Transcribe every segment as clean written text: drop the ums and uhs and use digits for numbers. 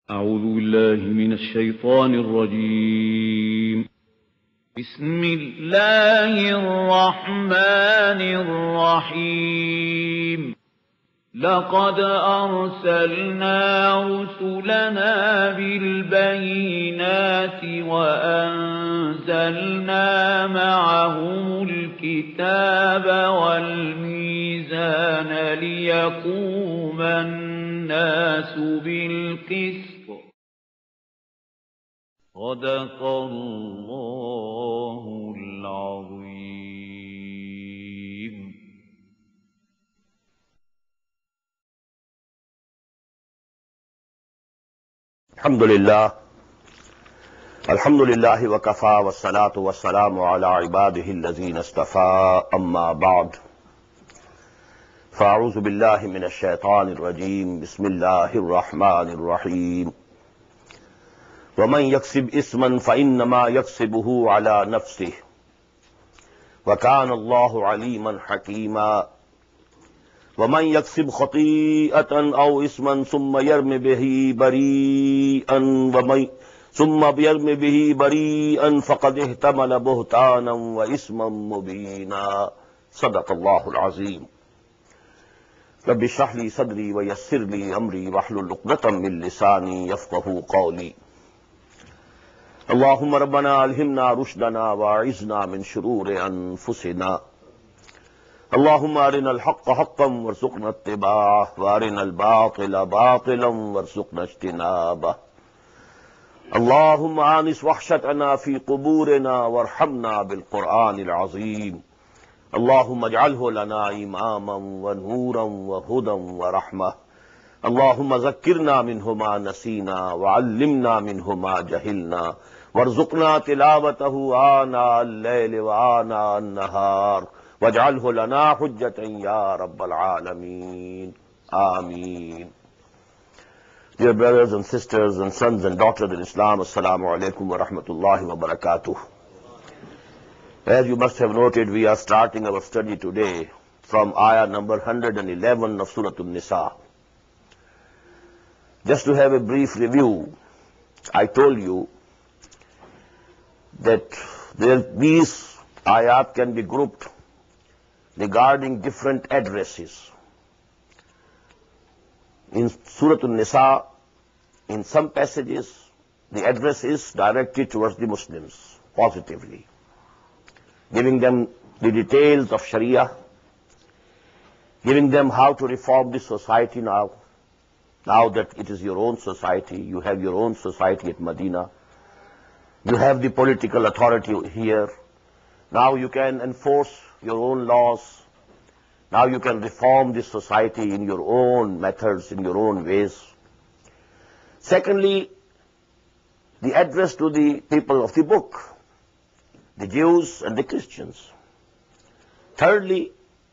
أعوذ بالله من الشيطان الرجيم. بسم الله الرحمن الرحيم. لقد أرسلنا رسلنا بالبينات وأنزلنا معهم الكتاب والميزان ليقوم الناس بالقسط. صدق الله العظيم. الحمد لله وكفى والصلاة والسلام على عباده الذين اصطفى أما بعد فأعوذ بالله من الشيطان الرجيم. بسم الله الرحمن الرحيم. ومن يكسب إثما فإنما يكسبه على نفسه وكان الله عليما حكيما. ومن يكسب خطيئة أو إثما ثم يرم به بريئا فقد احتمل بهتانا وإثما مبينا. صدق الله العظيم. رب اشرح لي صدري ويسر لي أمري واحلل عقدة من لساني يفقهوا قولي. اللهم ربنا ألهمنا رشدنا وأعذنا من شرور أنفسنا. اللهم أرنا الحق حقا وارزقنا اتباعه وأرنا الباطل باطلا وارزقنا اجتنابه. اللهم آنس وحشتنا في قبورنا وارحمنا بالقرآن العظيم. اللهم اجعله لنا إماما ونورا وهدى ورحمة. اللهم ذكرنا منه ما نسينا وعلمنا منه ما جهلنا وارزقنا تلاوته آناء الليل وآناء النهار واجعله لنا حجة يا رب العالمين. آمين. Dear brothers and sisters and sons and daughters in Islam, Assalamu alaikum wa rahmatullahi wa barakatuh. As you must have noted, we are starting our study today from ayah number 111 of Surah An-Nisa. Just to have a brief review, I told you that these ayat can be grouped regarding different addresses. In Surah An-Nisa, in some passages, the address is directed towards the Muslims positively, giving them the details of Sharia, giving them how to reform the society now that it is your own society. You have your own society at Medina. You have the political authority here. Now you can enforce your own laws. Now you can reform this society in your own methods, in your own ways. Secondly, the address to the people of the book, the Jews and the Christians. Thirdly,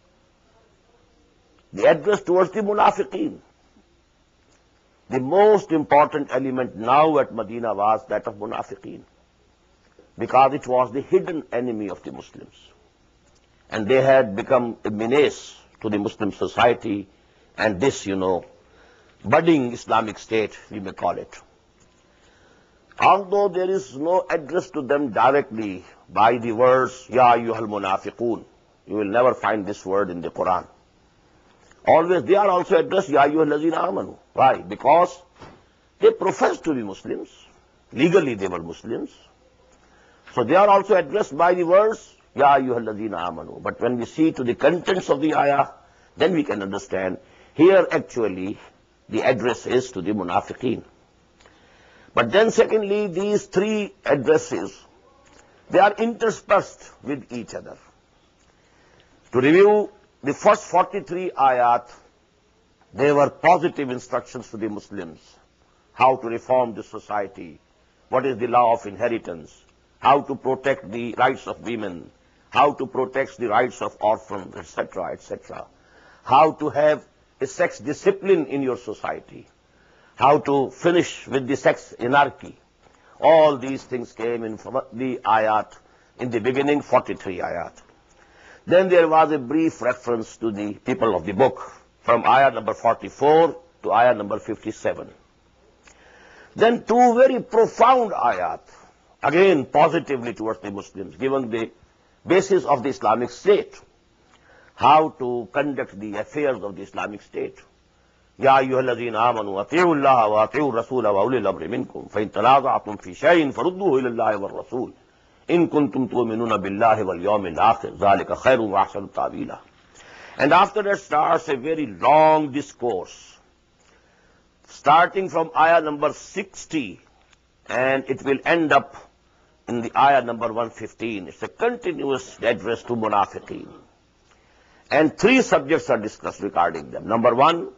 the address towards the munafiqeen. The most important element now at Medina was that of munafiqeen, because it was the hidden enemy of the Muslims. And they had become a menace to the Muslim society and this, budding Islamic state, we may call it. Although there is no address to them directly by the words, Ya ayyuhal munafiqun, you will never find this word in the Quran. Always they are also addressed, Ya ayyuhal lazina amanu. Why? Because they profess to be Muslims. Legally they were Muslims. So they are also addressed by the words, Ya ayyuhal lazina amanu. But when we see to the contents of the ayah, then we can understand, here actually the address is to the munafiqeen. But then secondly, these three addresses, they are interspersed with each other. To review the first 43 ayat, they were positive instructions to the Muslims, how to reform the society, what is the law of inheritance, how to protect the rights of women, how to protect the rights of orphans, etc., etc. How to have a sex discipline in your society, how to finish with the sex anarchy. All these things came in from the ayat, in the beginning, 43 ayat. Then there was a brief reference to the people of the book, from ayat number 44 to ayat number 57. Then two very profound ayat, again positively towards the Muslims, given the basis of the Islamic State, how to conduct the affairs of the Islamic State. يا أيها الذين آمنوا أطيعوا الله وأطيعوا الرسول وأولي الأمر منكم فإن تنازعتم في شيء فردوه إلى الله والرسول إن كنتم تؤمنون بالله واليوم الآخر ذلك خير وأحسن تأويلا. And after that starts a very long discourse, starting from ayah number 60, and it will end up in the ayah number 115. It's a continuous address to munafiqeen. And three subjects are discussed regarding them. Number one,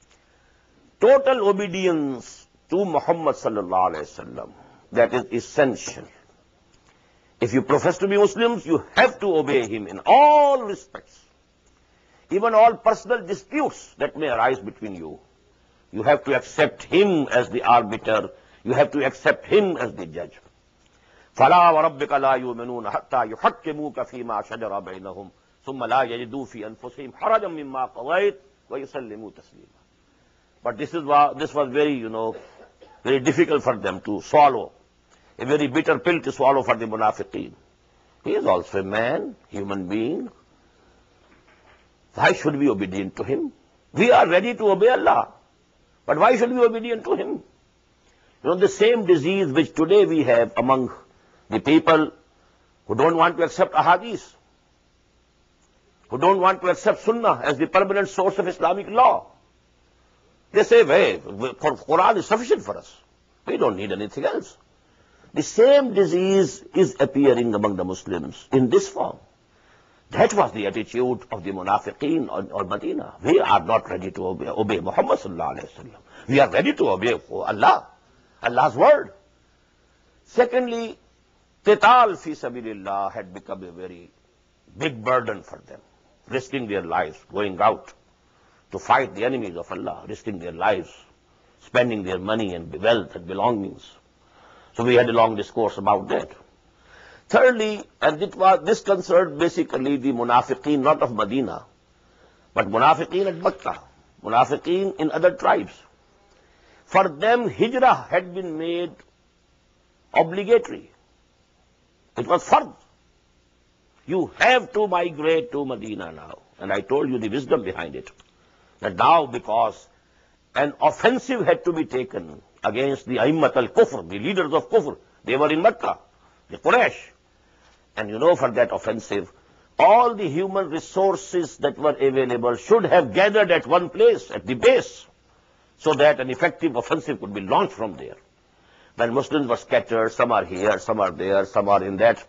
total obedience to Muhammad sallallahu alayhi wasallam. That is essential. If you profess to be Muslims, you have to obey him in all respects. Even all personal disputes that may arise between you. You have to accept him as the arbiter. You have to accept him as the judge. فَلَا وَرَبِّكَ لَا يُؤْمِنُونَ حَتَّى يُحَكِّمُوكَ فِي مَا شَجَرَ بَيْنَهُمْ ثُمَّ لَا يَجِدُوا فِي أَنفُسِهِمْ حَرَجًا مِمَّا قَضَيْتَ وَيُسَلِّمُوا تَسْلِيمًا. But this was very, very difficult for them to swallow. A very bitter pill to swallow for the munafiqeen. He is also a man, human being. Why should we be obedient to him? We are ready to obey Allah. But why should we be obedient to him? The same disease which today we have among the people who don't want to accept ahadith, who don't want to accept sunnah as the permanent source of Islamic law. They say, Quran is sufficient for us. We don't need anything else. The same disease is appearing among the Muslims in this form. That was the attitude of the munafiqeen or Medina. We are not ready to obey Muhammad sallallahu alayhi wa sallam. We are ready to obey Allah, Allah's word. Secondly, qital fi sabilillah had become a very big burden for them, risking their lives, going out to fight the enemies of Allah, risking their lives, spending their money and wealth and belongings. So we had a long discourse about that. Thirdly, and this concerned basically the munafiqeen, not of Medina, but munafiqeen at Makkah, munafiqeen in other tribes. For them, hijrah had been made obligatory. It was fard. You have to migrate to Medina now. And I told you the wisdom behind it. That now, because an offensive had to be taken against the Aimmat al-Kufr, the leaders of Kufr, they were in Makkah, the Quraysh. And for that offensive, all the human resources that were available should have gathered at one place, at the base, so that an effective offensive could be launched from there. When Muslims were scattered, some are here, some are there, some are in that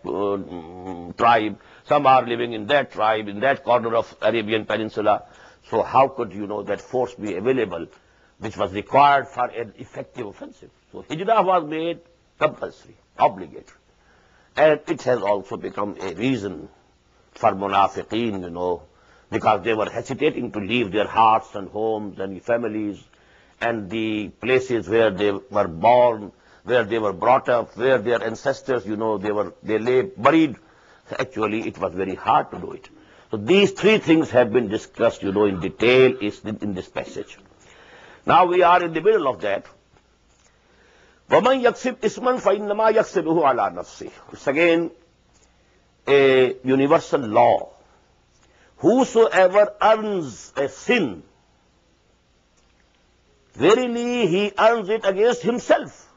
tribe, some are living in that tribe, in that corner of Arabian Peninsula. So how could, that force be available, which was required for an effective offensive? So hijrah was made compulsory, obligatory. And it has also become a reason for munafiqeen, because they were hesitating to leave their hearts and homes and families and the places where they were born, where they were brought up, where their ancestors, they lay buried. Actually, it was very hard to do it. So these three things have been discussed, in detail in this passage. Now we are in the middle of that. وَمَنْ يَكْسِبْ إِسْمًا فَإِنَّمَا يَكْسِبُهُ عَلَى نَفْسِهِ. It's again a universal law. Whosoever earns a sin, verily he earns it against himself.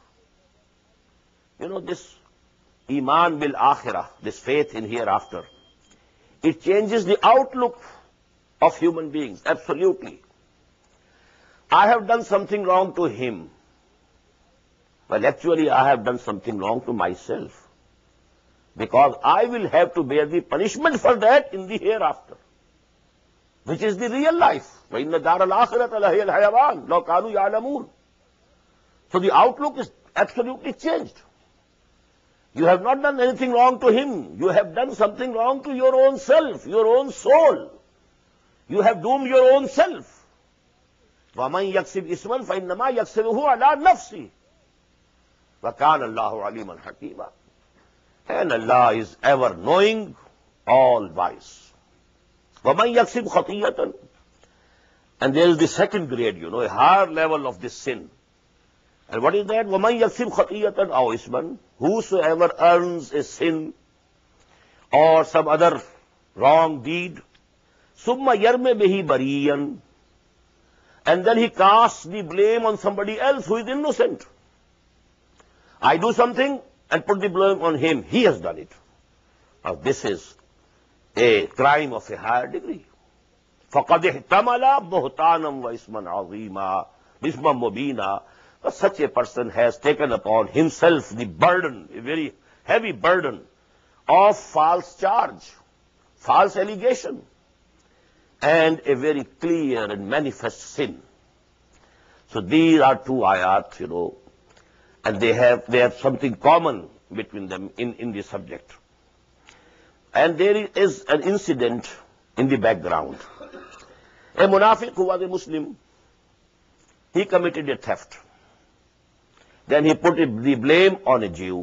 This iman bil akhirah, this faith in hereafter, it changes the outlook of human beings, absolutely. I have done something wrong to him. Well, actually, I have done something wrong to myself, because I will have to bear the punishment for that in the hereafter, which is the real life. وَإِنَّ دَارَ الْآخِرَةَ لَهِيَ الْحَيَوَانُ لَوْ كَانُوا يَعْلَمُونَ. So the outlook is absolutely changed. You have not done anything wrong to him. You have done something wrong to your own self, your own soul. You have doomed your own self. وَمَنْ يَكْسِبْ إِسْمًا فَإِنَّمَا يَكْسِبُهُ عَلَى نَفْسِهِ وَكَانَ اللَّهُ عَلِيمًا حَكِيمًا. And Allah is ever knowing, all wise. وَمَنْ يَكْسِبْ خَطِيَّةً. And there is the second grade, a higher level of this sin. And what is that? وَمَنْ يَكْسِبْ خَطِيَّةً أَوْ إِثْمًا, whosoever earns a sin or some other wrong deed, ثُمَّ يَرْمِ بِهِ بَرِيًّا, and then he casts the blame on somebody else who is innocent. I do something and put the blame on him. He has done it. Now this is a crime of a higher degree. فَقَدْ احْتَمَلَ بُهْتَانًا وَإِثْمًا عَظِيمًا بِإِثْمًا مُبِينًا. But such a person has taken upon himself the burden, a very heavy burden of false charge, false allegation, and a very clear and manifest sin. So these are two ayat, and they have something common between them in the subject. And there is an incident in the background. A munafiq who was a Muslim, he committed a theft. Then he put the blame on a Jew.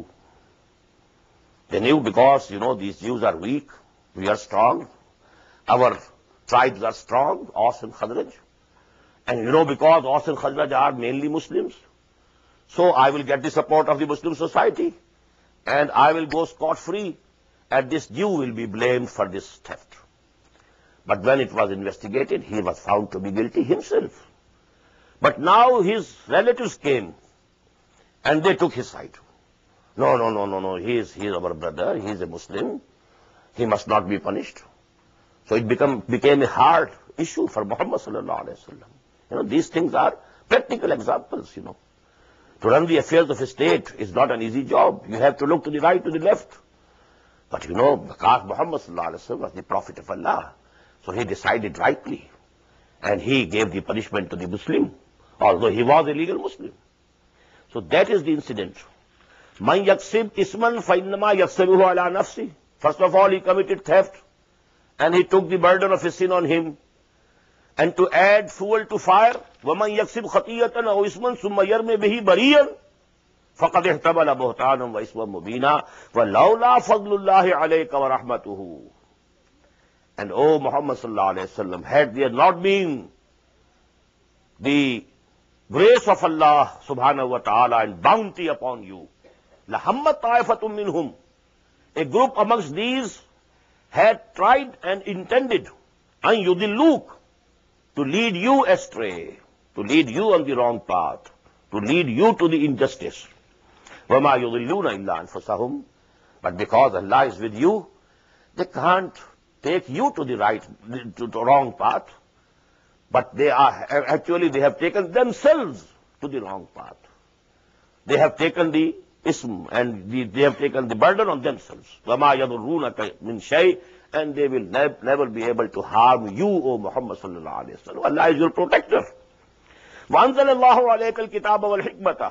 They knew because, these Jews are weak, we are strong, our tribes are strong, Aus and Khazraj. And because Aus and Khazraj are mainly Muslims, so I will get the support of the Muslim society and I will go scot-free, and this Jew will be blamed for this theft. But when it was investigated, he was found to be guilty himself. But now his relatives came and they took his side. No, he is our brother, he is a Muslim, he must not be punished. So it became a hard issue for Muhammad sallallahu alaihi wasallam. These things are practical examples, To run the affairs of a state is not an easy job. You have to look to the right, to the left. But because Muhammad sallallahu alaihi wasallam was the Prophet of Allah, so he decided rightly. And he gave the punishment to the Muslim, although he was a legal Muslim. So that is the incident. Man yaksib isman fa innama yaksabuhu ala nafsi. First of all, he committed theft, and he took the burden of his sin on him. And to add fuel to fire, وَمَنْ يَكْسِبْ خَطِيَّةً أَوْ إِثْمًا ثُمَّ يَرْمِ بِهِ بَرِيًّا فَقَدْ احْتَمَلَ بُهْتَانًا وَإِثْمًا مُبِينًا وَلَوْلَا فَضْلُ اللَّهِ عَلَيْكَ وَرَحْمَتُهُ. And O Muhammad sallallahu alayhi wa sallam, had there not been the grace of Allah subhanahu wa ta'ala and bounty upon you, لَهَمَّتْ طَائِفَةٌ مِّنْهُمْ, a group amongst these had tried and intended أَن يُضِلُّوكَ, to lead you astray, to lead you on the wrong path, to lead you to the injustice. وَمَا يُضِلُّونَ إِلَّا أَنفُسَهُمْ. But because Allah is with you, they can't take you to the right, to the wrong path, but they have taken themselves to the wrong path. They have taken the ism and they have taken the burden on themselves. وَمَا يَضُرُّونَكَ مِنْ شَيْءٍ, and they will never be able to harm you, O Muhammad sallallahu alayhi wa sallam. Allah is your protector. وَأَنزَلَ اللَّهُ عَلَيْكَ الْكِتَابَ وَالْحِكْمَةَ.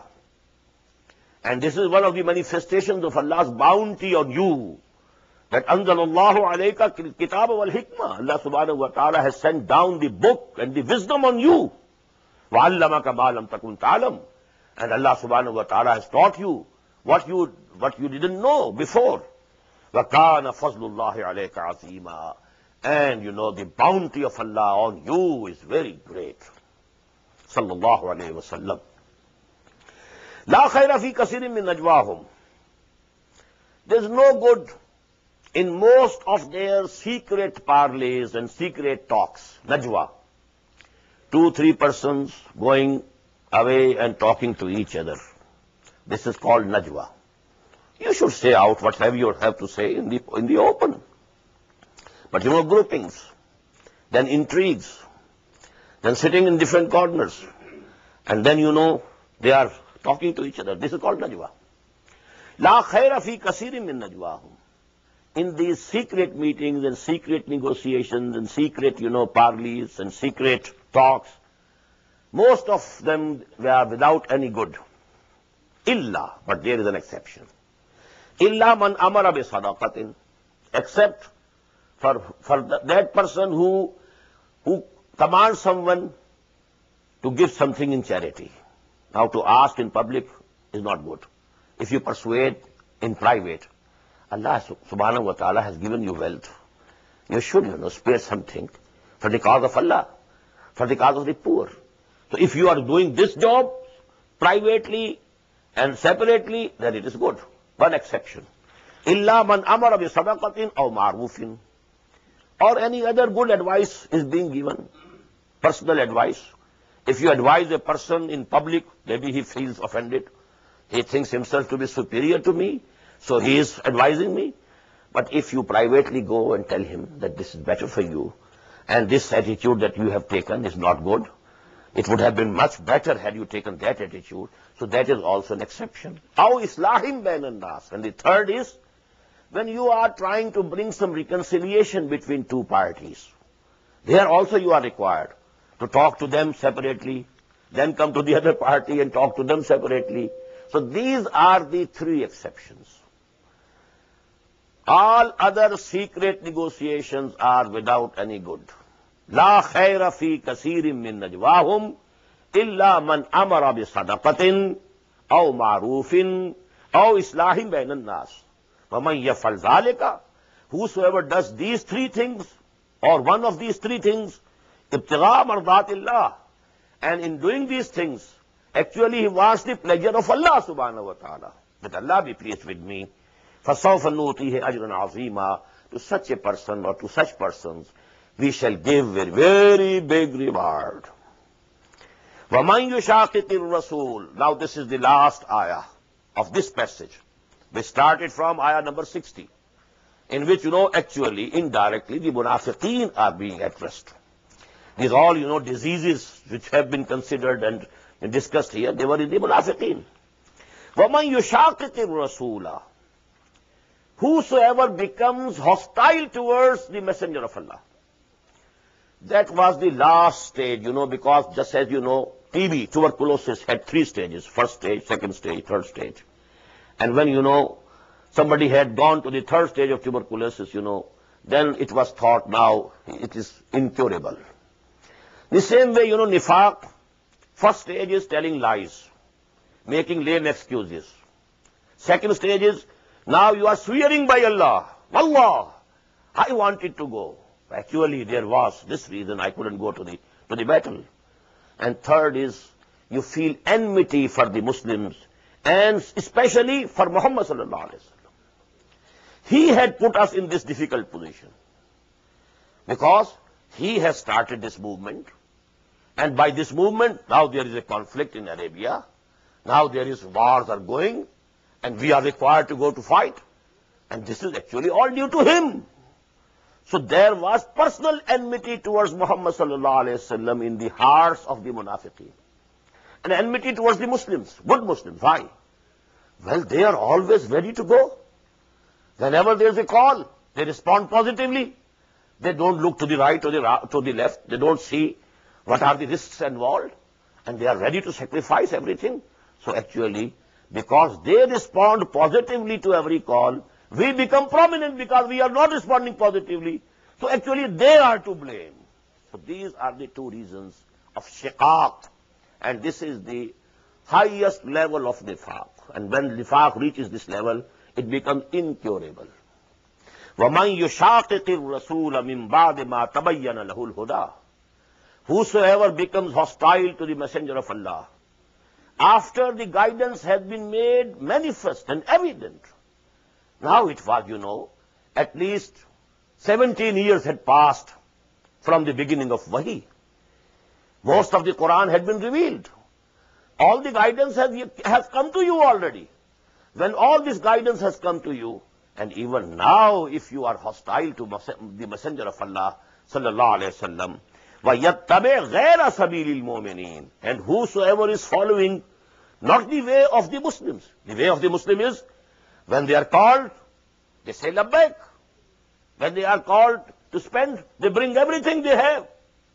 And this is one of the manifestations of Allah's bounty on you, that أَنزَلَ اللَّهُ عَلَيْكَ الْكِتَابَ وَالْحِكْمَةَ. Allah subhanahu wa ta'ala has sent down the book and the wisdom on you. وَعَلَّمَكَ مَا لَمْ تَكُنْ تَعْلَمْ. And Allah subhanahu wa ta'ala has taught you what you didn't know before. وَكَانَ فَضْلُ اللَّهِ عَلَيْكَ عَظِيمًا. And the bounty of Allah on you is very great. Sallallahu alayhi wa sallam. لَا خَيْرَ فِي كَثِيرٍ مِّن نَجْوَاهُمْ. There's no good in most of their secret parleys and secret talks. Najwa. 2-3 persons going away and talking to each other. This is called najwa. You should say out whatever you have to say in the open. But groupings, then intrigues, then sitting in different corners, and then they are talking to each other. This is called najwa. La khayra fi kasirin min najwahum. In these secret meetings and secret negotiations and secret, parleys and secret talks, most of them were without any good. Illa, but there is an exception. Illa man amara bi sadaqatin, except for that person who commands someone to give something in charity. Now to ask in public is not good. If you persuade in private, Allah subhanahu wa ta'ala has given you wealth. You should, spare something for the cause of Allah, for the cause of the poor. So if you are doing this job, privately and separately, then it is good. One exception. Illa man amara bi sadaqatin aw ma'rufin. Or any other good advice is being given. Personal advice. If you advise a person in public, maybe he feels offended. He thinks himself to be superior to me, so he is advising me. But if you privately go and tell him that this is better for you, and this attitude that you have taken is not good, it would have been much better had you taken that attitude. So that is also an exception. Aw islahim bainan nas. And the third is, when you are trying to bring some reconciliation between two parties, there also you are required to talk to them separately, then come to the other party and talk to them separately. So these are the three exceptions. All other secret negotiations are without any good. La khayra fi kasirin min najwahum illa man amara bi sadaqatin aw ma'rufin aw islahin bainan nas. Wa man yaf'al zalika, whosoever does these three things or one of these three things, ibtigha mardatillah, and in doing these things, actually he wants the pleasure of Allah subhanahu wa ta'ala. That Allah be pleased with me. فَسَوْفَ نُؤْتِيهِ أَجْرًا عَظِيمًا. To such a person or to such persons, we shall give a very big reward. وَمَنْ يُشَاقِقِ الرَّسُولِ. Now this is the last ayah of this passage. We started from ayah number 60, in which, actually, indirectly, the munafiqeen are being addressed. These all, diseases which have been considered and discussed here, they were in the munafiqeen. وَمَنْ يُشَاقِقِ الرَّسُولَ. Whosoever becomes hostile towards the messenger of Allah. That was the last stage, because just as TB, tuberculosis, had three stages: first stage, second stage, third stage. And when, somebody had gone to the third stage of tuberculosis, then it was thought now it is incurable. The same way, nifaq, first stage is telling lies, making lame excuses. Second stage is, now you are swearing by Allah. Wallah, I wanted to go. Actually, there was this reason I couldn't go to the battle. And third is, you feel enmity for the Muslims, and especially for Muhammad sallallahu alaihi wasallam. He had put us in this difficult position because he has started this movement, and by this movement, now there is a conflict in Arabia. Now there is wars are going, and we are required to go to fight. And this is actually all due to him. So there was personal enmity towards Muhammad sallallahu alaihi wasallam in the hearts of the munafiqeen. And enmity towards the Muslims, good Muslims. Why? Well, they are always ready to go. Whenever there is a call, they respond positively. They don't look to the right or to the left. They don't see what are the risks involved. And they are ready to sacrifice everything. So actually, because they respond positively to every call, we become prominent because we are not responding positively. So actually, they are to blame. So these are the two reasons of shiqaq. And this is the highest level of nifaq. And when nifaq reaches this level, it becomes incurable. وَمَنْ يُشَاقِقِ الرَّسُولَ مِنْ بَعْدِ مَا تَبَيَّنَ لَهُ الْهُدَى. Whosoever becomes hostile to the messenger of Allah, after the guidance has been made manifest and evident. Now it was, at least 17 years had passed from the beginning of Wahi. Most of the Quran had been revealed. All the guidance has come to you already. When all this guidance has come to you, and even now if you are hostile to the messenger of Allah, sallallahu alaihi wasallam, وَيَتَّبِعْ غَيْرَ سَبِيلِ الْمُؤْمِنِينَ. And whosoever is following not the way of the Muslims. The way of the Muslim is, when they are called, they say labbaik. When they are called to spend, they bring everything they have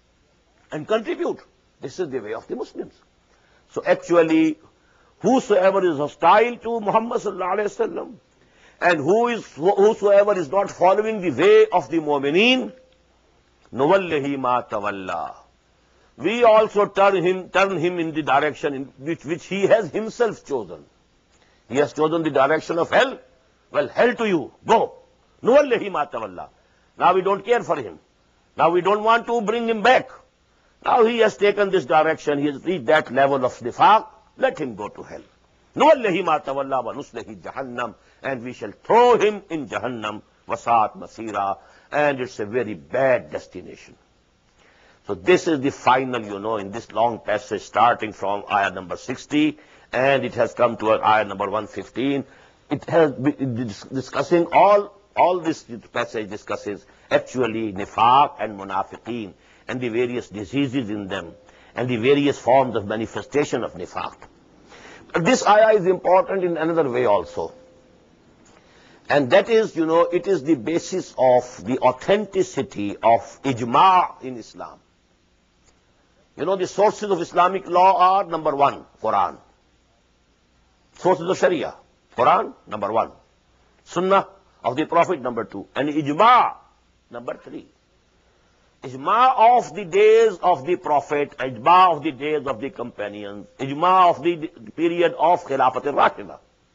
and contribute. This is the way of the Muslims. So actually, whosoever is hostile to Muhammad sallallahu alaihi wasallam, and whosoever is not following the way of the mu'mineen, nuwallihi ma tawalla. We also turn him in the direction in which he has himself chosen. He has chosen the direction of hell. Well, hell to you. Go. Nuwallihi ma tawalla. Now we don't care for him. Now we don't want to bring him back. Now he has taken this direction. He has reached that level of nifaq. let him go to hell. نُوَلِّهِ مَا تَوَلَّى وَنُصْلِهِ جَهَنَّمَ, and we shall throw him in Jahannam, وَسَاءَتْ مَصِيرًا, and it's a very bad destination. So this is the final, in this long passage starting from ayah number 60, and it has come to ayah number 115. It has been discussing all this passage discusses actually nifaq and munafiqeen and the various diseases in them and the various forms of manifestation of nifaq. But this ayah is important in another way also. And that is, it is the basis of the authenticity of ijma' in Islam. The sources of Islamic law are, number one, Quran. Sources of Sharia, Quran, number one. Sunnah of the Prophet, number two. And ijma', number three. Ijma' of the days of the Prophet, ijma' of the days of the companions, ijma' of the period of Khilafat al-Rashida.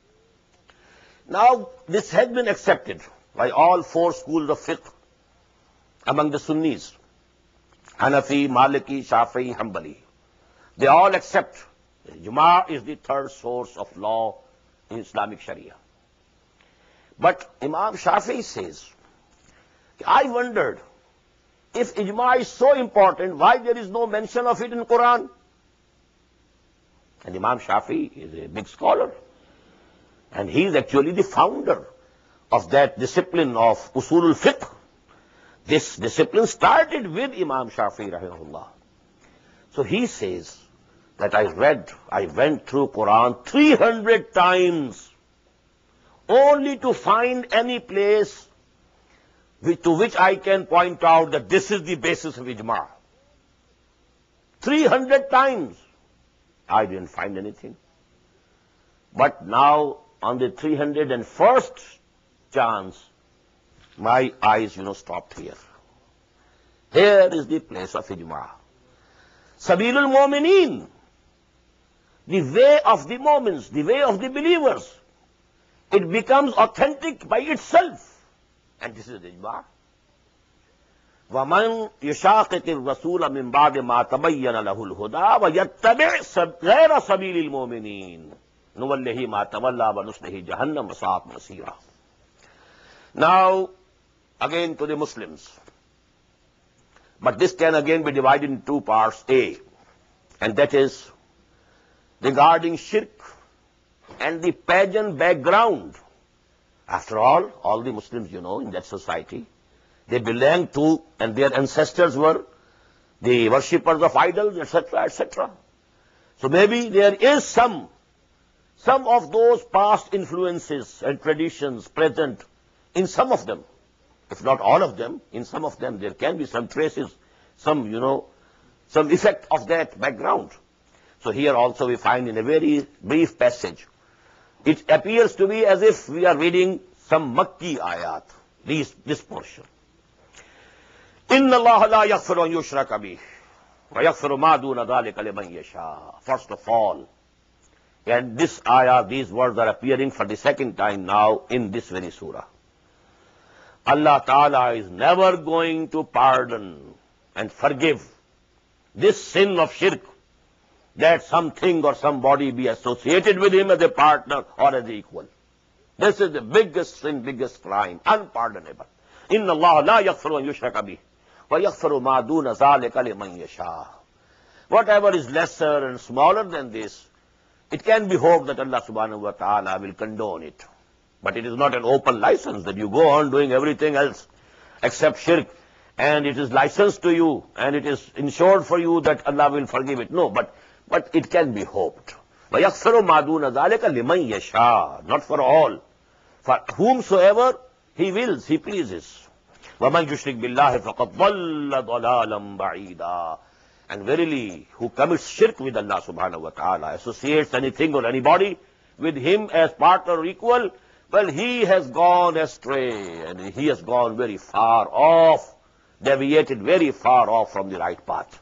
Now, this has been accepted by all four schools of fiqh among the Sunnis. Hanafi, Maliki, Shafi'i, Hanbali. They all accept ijma' is the third source of law in Islamic Sharia. But Imam Shafi'i says, I wondered, if ijma' is so important, why there is no mention of it in Quran? And Imam Shafi'i is a big scholar. And he is actually the founder of that discipline of Usul al-Fiqh. This discipline started with Imam Shafi'i rahimahullah. So he says that I went through Quran 300 times only to find any place to which I can point out that this is the basis of ijma'. 300 times. I didn't find anything. But now, on the 301st chance, my eyes, stopped here. Here is the place of ijma'. Sabilul Mu'mineen, the way of the Mu'mins, the way of the believers. It becomes authentic by itself. And this is ijma'. وَمَنْ يُشَاقِقِ الرَّسُولَ مِنْ بَعْدِ مَا تَبَيَّنَ لَهُ الْهُدَى وَيَتَّبِعْ غَيْرَ سَبِيلِ الْمُؤْمِنِينَ نُوَلِّهِ مَا تَوَلَّى وَنُصْلِهِ جَهَنَّمَ وَسَاءَتْ مَصِيرًا. Now, again to the Muslims. But this can again be divided in two parts. A, and that is regarding shirk and the pagan background. After all the Muslims, in that society, they belong to, and their ancestors were the worshippers of idols, etc., etc. So maybe there is some of those past influences and traditions present in some of them. If not all of them, in some of them there can be some traces, some effect of that background. So here also we find in a very brief passage, it appears to be as if we are reading some Makki ayat, this portion. إِنَّ اللَّهَ لَا يَغْفِرُ أَن يُشْرَكَ بِهِ وَيَغْفِرُ مَا دُونَ ذَلِكَ لِمَن يَشَاءُ. First of all, and this ayah, these words are appearing for the second time now in this very surah. Allah Ta'ala is never going to pardon and forgive this sin of shirk, that something or somebody be associated with him as a partner or as an equal. This is the biggest sin, biggest crime, unpardonable. إِنَّ اللَّهَ لَا يَغْفِرُ أَن يُشْرَكَ بِهِ وَيَغْفِرُ مَا دُونَ ذَلِكَ لِمَن يَشَاءُ. Whatever is lesser and smaller than this, it can be hoped that Allah subhanahu wa ta'ala will condone it. But it is not an open license that you go on doing everything else except shirk, and it is licensed to you, and it is ensured for you that Allah will forgive it. No, but it can be hoped. وَيَغْفِرُ مَا دُونَ ذَلِكَ لِمَن يَشَاءُ. Not for all. For whomsoever He wills, He pleases. وَمَنْ يُشْرِكْ بِاللَّهِ فَقَدْ ضَلَّ ضَلَالًا بَعِيدًا. And verily, who commits shirk with Allah subhanahu wa ta'ala, associates anything or anybody with Him as partner or equal, well, he has gone astray, and he has gone very far off, deviated very far off from the right path.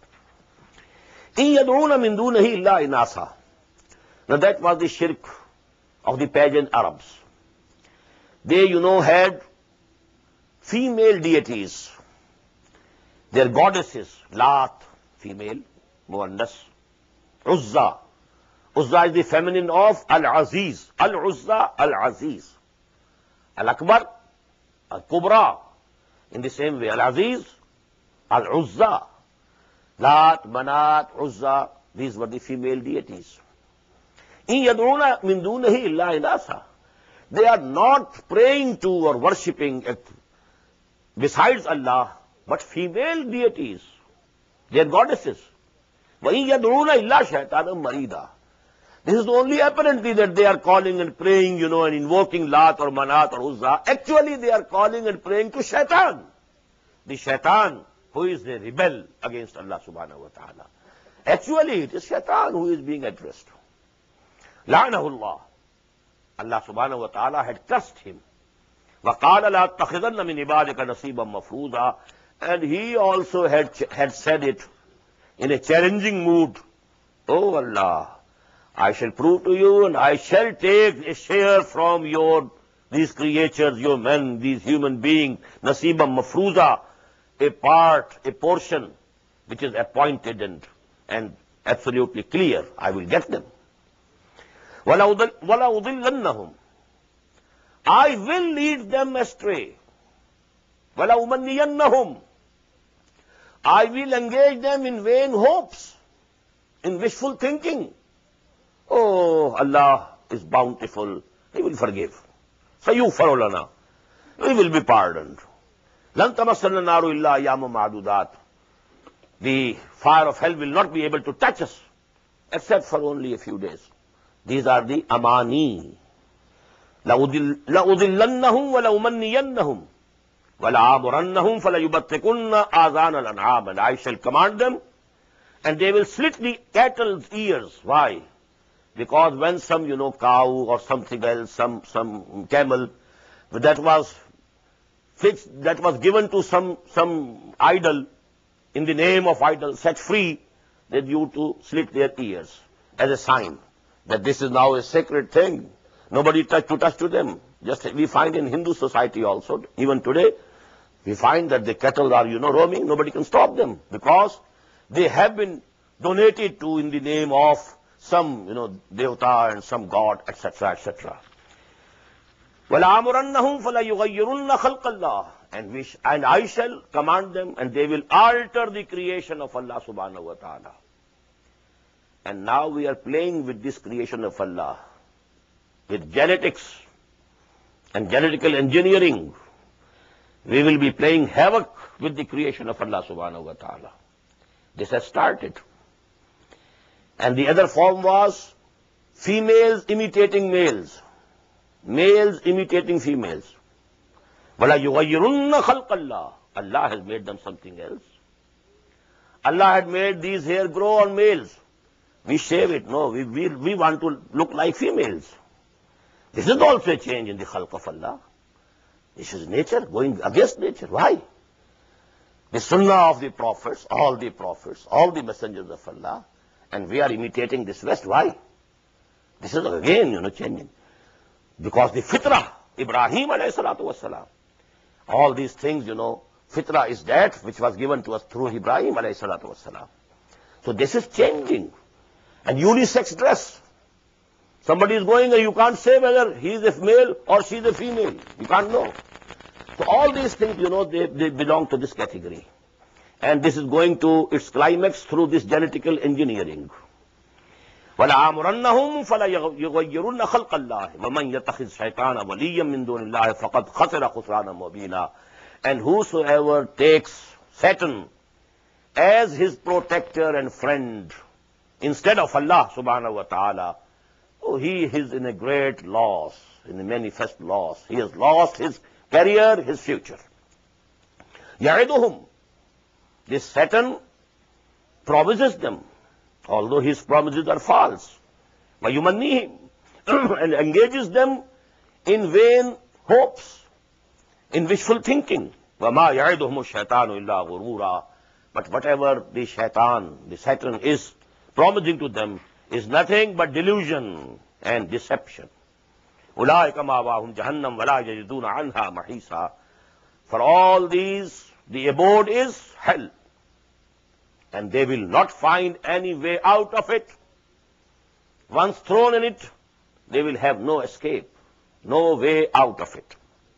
إِن يَدْعُونَ مِن دُونِهِ إِلَّا إِنَاثًا. Now that was the shirk of the pagan Arabs. They, had female deities, their goddesses, Lat, female, Muannas, Uzza, Uzza is the feminine of Al-Aziz. Al-Uzza, Al-Aziz. Al-Akbar, Al-Kubra. In the same way, Al-Aziz, Al-Uzza. Lat, Manat, Uzza, these were the female deities. In yad'una min dunihi illa inasa. They are not praying to or worshipping besides Allah, but female deities. They are goddesses. وَإِن يَدْعُونَ إِلَّا شَيْطَانًا مَرِيدًا. This is only apparently that they are calling and praying, and invoking Lat or Manat or Uzza. Actually, they are calling and praying to Shaitan. The Shaitan who is the rebel against Allah subhanahu wa ta'ala. Actually, it is Shaitan who is being addressed. La'nahullah. Allah subhanahu wa ta'ala had cursed him. وَقَالَ لَا تَّخِذَنَّ مِنْ عِبَادِكَ نَصِيبًا مَفْرُوضًا. And he also had said it in a challenging mood. Oh Allah, I shall prove to you and I shall take a share from these creatures, your men, these human beings, nasiba mafruza, a part, a portion which is appointed and absolutely clear. I will get them. وَلَا أُضِلَّنَّهُمْ. I will lead them astray. وَلَا أُمَنِّيَنَّهُمْ. I will engage them in vain hopes, in wishful thinking. Oh, Allah is bountiful. He will forgive. سَيُغْفَرُ لَنَا. We will be pardoned. لَن تَمَسَّنَا النَّارُ إِلَّا أَيَّامًا مَعْدُودَاتٍ. The fire of hell will not be able to touch us except for only a few days. These are the amani. لَأُضِلَّنَّهُمْ وَلَأُمَنِّيَنَّهُمْ وَلَآمُرَنَّهُمْ فَلَيُبَتِّكُنَّ آذَانَ الْأَنْعَامِ. And I shall command them, and they will slit the cattle's ears. Why? Because when some, cow or something else, some camel, that was given to some idol, in the name of idol, set free, they used to slit their ears as a sign that this is now a sacred thing. Nobody touch to them. Just we find in Hindu society also, even today, we find that the cattle are, roaming. Nobody can stop them because they have been donated to in the name of some, devata and some god, etc., etc. وَلَآمُرَنَّهُمْ فَلَيُغَيِّرُنَّ خَلْقَ اللَّهِ. And I shall command them, and they will alter the creation of Allah subhanahu wa ta'ala. And now we are playing with this creation of Allah, with genetics and genetical engineering. We will be playing havoc with the creation of Allah subhanahu wa ta'ala. This has started. And the other form was females imitating males, males imitating females. وَلَا يُغَيِّرُنَّ خَلْقَ اللَّهِ. Allah has made them something else. Allah had made these hair grow on males. We shave it. No, we want to look like females. This is also a change in the khalq of Allah. This is nature going against nature. Why? The sunnah of the prophets, all the messengers of Allah, and we are imitating this West. Why? This is again, changing. Because the fitrah, Ibrahim alayhi salatu wassalam, all these things, fitrah is that which was given to us through Ibrahim alayhi salatu wassalam. So this is changing. And unisex dress. Somebody is going and you can't say whether he is a male or she is a female. You can't know. So all these things, they belong to this category. And this is going to its climax through this genetical engineering. وَلَآمُرَنَّهُمْ فَلَيُغَيِّرُنَّ خَلْقَ اللَّهِ وَمَنْ يَتَّخِذْ شَيْطَانًا وَلِيًّا مِنْ دُونِ اللَّهِ فَقَدْ خَسِرَ خُسْرَانًا مُبِينًا. And whosoever takes Satan as his protector and friend instead of Allah subhanahu wa ta'ala, he is in a great loss, in a manifest loss. He has lost his career, his future. يَعِدُهُمْ. This Satan promises them, although his promises are false. وَيُمَنِّيهِمْ. And engages them in vain hopes, in wishful thinking. وَمَا يَعِدُهُمُ الشَّيْطَانُ إِلَّا غُرُورًا. But whatever the Satan is promising to them is nothing but delusion and deception. أُولَٰئِكَ مَأْوَاهُمْ جَهَنَّمْ وَلَا يَجِدُونَ عَنْهَا مَحِيصًا. For all these, the abode is hell, and they will not find any way out of it. Once thrown in it, they will have no escape, no way out of it.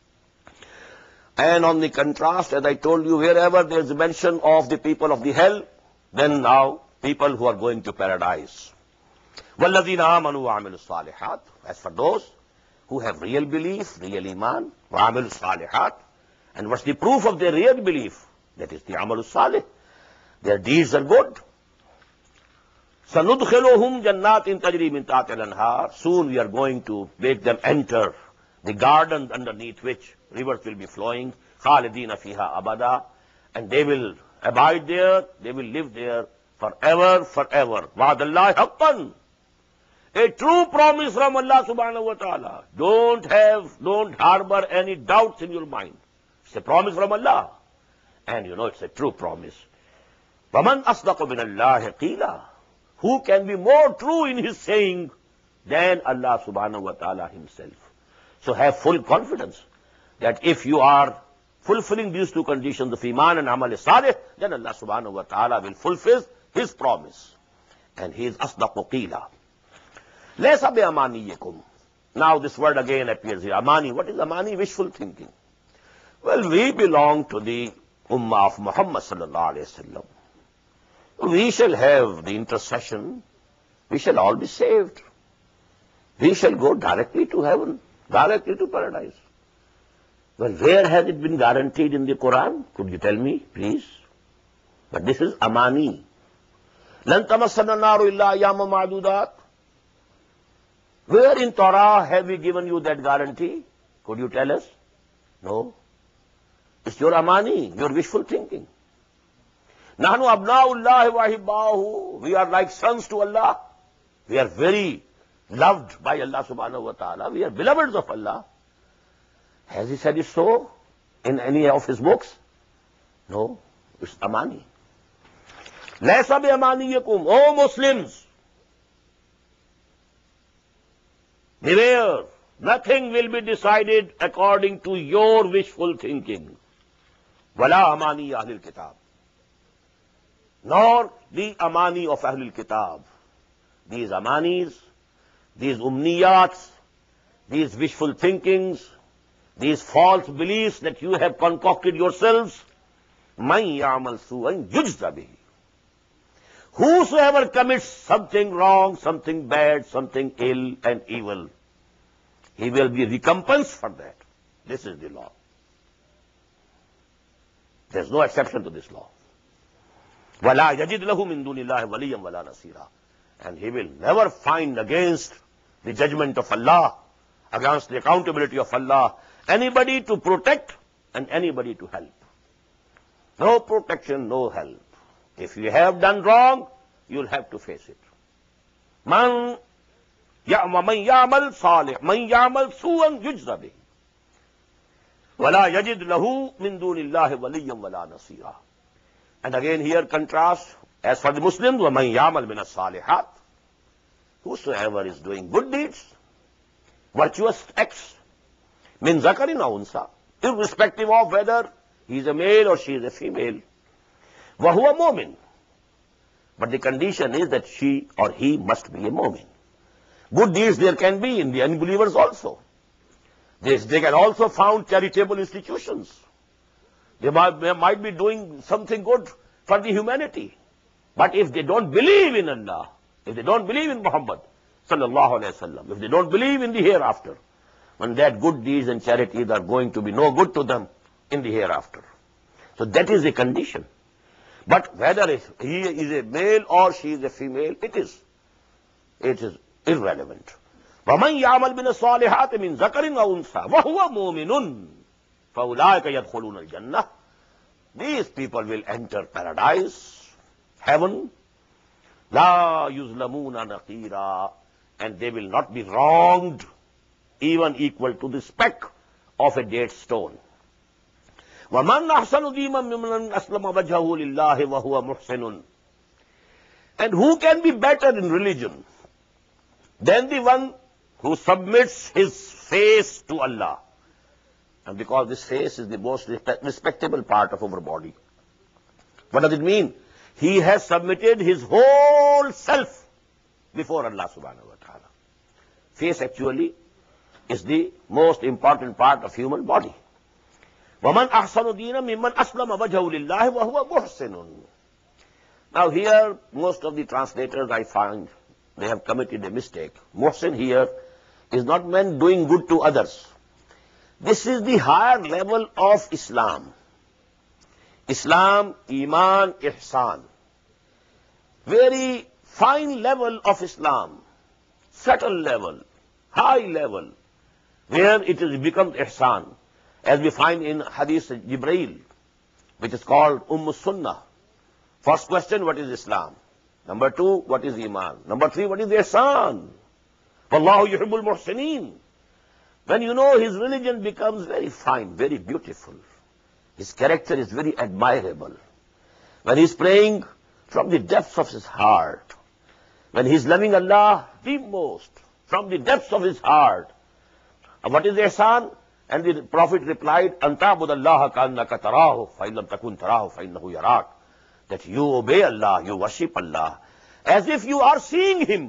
And on the contrast, as I told you, wherever there is mention of the people of the hell, then now people who are going to paradise. وَالَّذِينَ آمَنُوا وَعَمِلُوا الصَّالِحَاتِ. As for those who have real belief, real iman, وَعَمِلُوا الصَّالِحَاتِ. And what's the proof of their real belief? That is the amal salih. Their deeds are good. سَنُدْخِلُهُمْ جَنَّاتٍ تَجْرِي مِنْ تَحْتِهَا الْأَنْهَارُ. Soon we are going to make them enter the garden underneath which rivers will be flowing. خَالِدِينَ فِيهَا أَبَدًا. And they will abide there, they will live there forever, forever. وَعْدَ اللَّهِ حَقًّا. A true promise from Allah subhanahu wa ta'ala. Don't harbor any doubts in your mind. It's a promise from Allah. And you know it's a true promise. وَمَنْ أَصْدَقُ مِنَ اللَّهِ قِيلًا. Who can be more true in his saying than Allah subhanahu wa ta'ala himself? So have full confidence that if you are fulfilling these two conditions of iman and amal salih, then Allah subhanahu wa ta'ala will fulfill his promise. And he is asdaqu qila. Laysa bi amaniyikum. Now this word again appears here. Amani. What is amani? Wishful thinking. Well, we belong to the ummah of Muhammad sallallahu alayhi wa sallam. We shall have the intercession. We shall all be saved. We shall go directly to heaven, directly to paradise. Well, where has it been guaranteed in the Quran? Could you tell me, please? But this is amani. لَن تَمَسَّنَا النَّارُ إِلَّا أَيَّامًا مَعْدُودَاتٍ. Where in Torah have we given you that guarantee? Could you tell us? No. It's your amani, your wishful thinking. Nahnu abna'ullahi wa ahibbahu. We are like sons to Allah. We are very loved by Allah subhanahu wa ta'ala. We are beloveds of Allah. Has he said it so in any of his books? No. It's amani. Laysa bi amaniyikum. O Muslims, beware. Nothing will be decided according to your wishful thinking. Wala amani ahlil kitab. Nor the amani of ahlul kitab. These amanis, these umniyats, these wishful thinkings, these false beliefs that you have concocted yourselves, man ya'mal su'an yujza bihi. Whosoever commits something wrong, something bad, something ill and evil, he will be recompensed for that. This is the law. There's no exception to this law. وَلَا يَجِدْ لَهُ مِن دُونِ اللَّهِ وَلِيًّا وَلَا نَصِيرًا. And he will never find against the judgment of Allah, against the accountability of Allah, anybody to protect and anybody to help. No protection, no help. If you have done wrong, you'll have to face it. Man ya'mal salih, man ya'mal su'an yujza bihi. وَلَا يَجِدْ لَهُ مِن دُونِ اللَّهِ وَلِيًّا وَلَا نَصِيرًا. And again here contrast, as for the Muslims, وَمَنْ يَعْمَلْ مِنَ الصَّالِحَاتِ. Whosoever is doing good deeds, virtuous acts, min zakarin aw unsa, irrespective of whether he is a male or she is a female, وَهُوَ مُؤْمِنٌ. But the condition is that she or he must be a mu'min. Good deeds there can be in the unbelievers also. They can also found charitable institutions. They might be doing something good for the humanity. But if they don't believe in Allah, if they don't believe in Muhammad sallallahu alaihi wasallam, if they don't believe in the hereafter, then that good deeds and charities are going to be no good to them in the hereafter. So that is the condition. But whether he is a male or she is a female, it is irrelevant. وَمَنْ يَعْمَلْ مِنَ الصَّالِحَاتِ مِنْ ذَكَرٍ أَوْ أُنْثَىٰ وَهُوَ مُؤْمِنٌ فَأُولَٰئِكَ يَدْخُلُونَ الْجَنَّةَ. These people will enter paradise, heaven, لَا يُظْلَمُونَ نَقِيرًا, and they will not be wronged even equal to the speck of a date stone. وَمَنْ أَحْسَنُ دِينًا مِمَّنْ أَسْلَمَ وَجْهَهُ لِلَّهِ وَهُوَ مُحْسِنٌ. And who can be better in religion than the one who submits his face to Allah? And because this face is the most respectable part of our body. What does it mean? He has submitted his whole self before Allah subhanahu wa ta'ala. Face actually is the most important part of human body. وَمَنْ أَحْسَنُ دِينًا مِمَّنْ أَسْلَمَ وَجْهَهُ لِلَّهِ وَهُوَ مُحْسِنٌ. Now here, most of the translators I find, they have committed a mistake. Muhsin here is not meant doing good to others. This is the higher level of Islam. Islam, Iman, Ihsan. Very fine level of Islam. Subtle level, high level, where it becomes Ihsan. As we find in Hadith Jibreel, which is called Sunnah. First question, what is Islam? Number two, what is Iman? Number three, what is Ihsan? Wallahu yuhibbul muhsineen. When you know his religion becomes very fine, very beautiful. His character is very admirable. When he is praying from the depths of his heart, when he is loving Allah the most, from the depths of his heart. What is Ihsan? And the Prophet replied, أَن تَعْبُدَ اللَّهَ كَأَنَّكَ تَرَاهُ فَإِن لَمْ تَكُنْ تَرَاهُ فَإِنَّهُ يَرَاكَ. That you obey Allah, you worship Allah, as if you are seeing Him.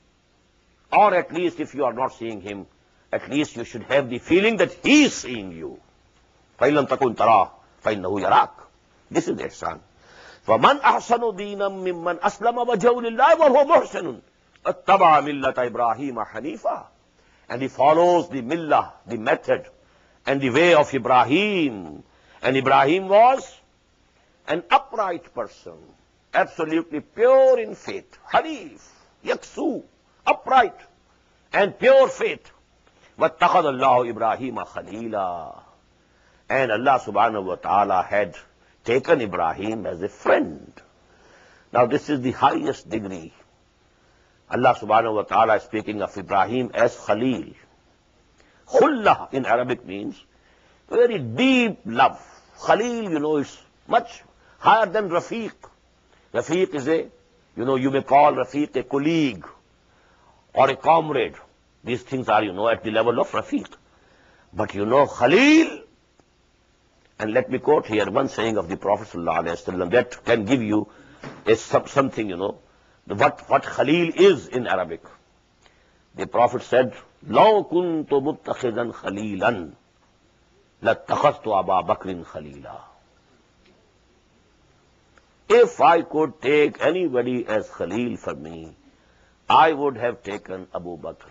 Or at least if you are not seeing Him, at least you should have the feeling that He is seeing you. فَإِن لَمْ تَكُنْ تَرَاهُ فَإِنَّهُ يَرَاكَ. This is Ihsan. فَمَنْ أَحْسَنُ دِينًا مِمَّنْ أَسْلَمَ وَجْهَهُ لِلَّهِ وَهُوَ مُحْسِنٌ اتَّبَعَ مِلَّةَ إِبْرَاهِيمَ حَنِيفًا. And he follows the millah, the method, and the way of Ibrahim. And Ibrahim was an upright person, absolutely pure in faith. Hanif, yaksu, upright and pure faith. وَاتَّخَذَ اللَّهُ إِبْرَاهِيمَ خَلِيلًا. And Allah subhanahu wa ta'ala had taken Ibrahim as a friend. Now this is the highest degree. Allah subhanahu wa ta'ala is speaking of Ibrahim as Khalil. Khullah in Arabic means very deep love. Khalil, you know, is much higher than Rafiq. Rafiq is you may call Rafiq a colleague or a comrade. These things are, at the level of Rafiq. But Khalil, and let me quote here one saying of the Prophet ﷺ that can give you something, what Khalil is in Arabic. The Prophet said, لَوْ كُنْتُ مُتَّخِذًا خَلِيلًا لَاتَّخَذْتُ أَبَا بَكْرٍ خَلِيلًا. If I could take anybody as Khalil for me, I would have taken Abu Bakr.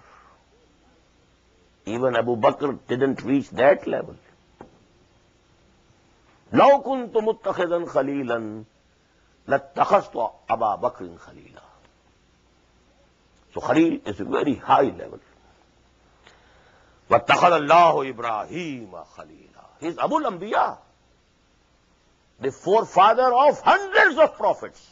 Even Abu Bakr didn't reach that level. لَوْ كُنْتُ مُتَّخِذًا خَلِيلًا لَاتَّخَذْتُ أَبَا بَكْرٍ خَلِيلًا. So Khalil is a very high level. وَاتَّخَذَ اللَّهُ إِبْرَاهِيمَ خَلِيلًا. He is Abul Anbiya, the forefather of hundreds of prophets.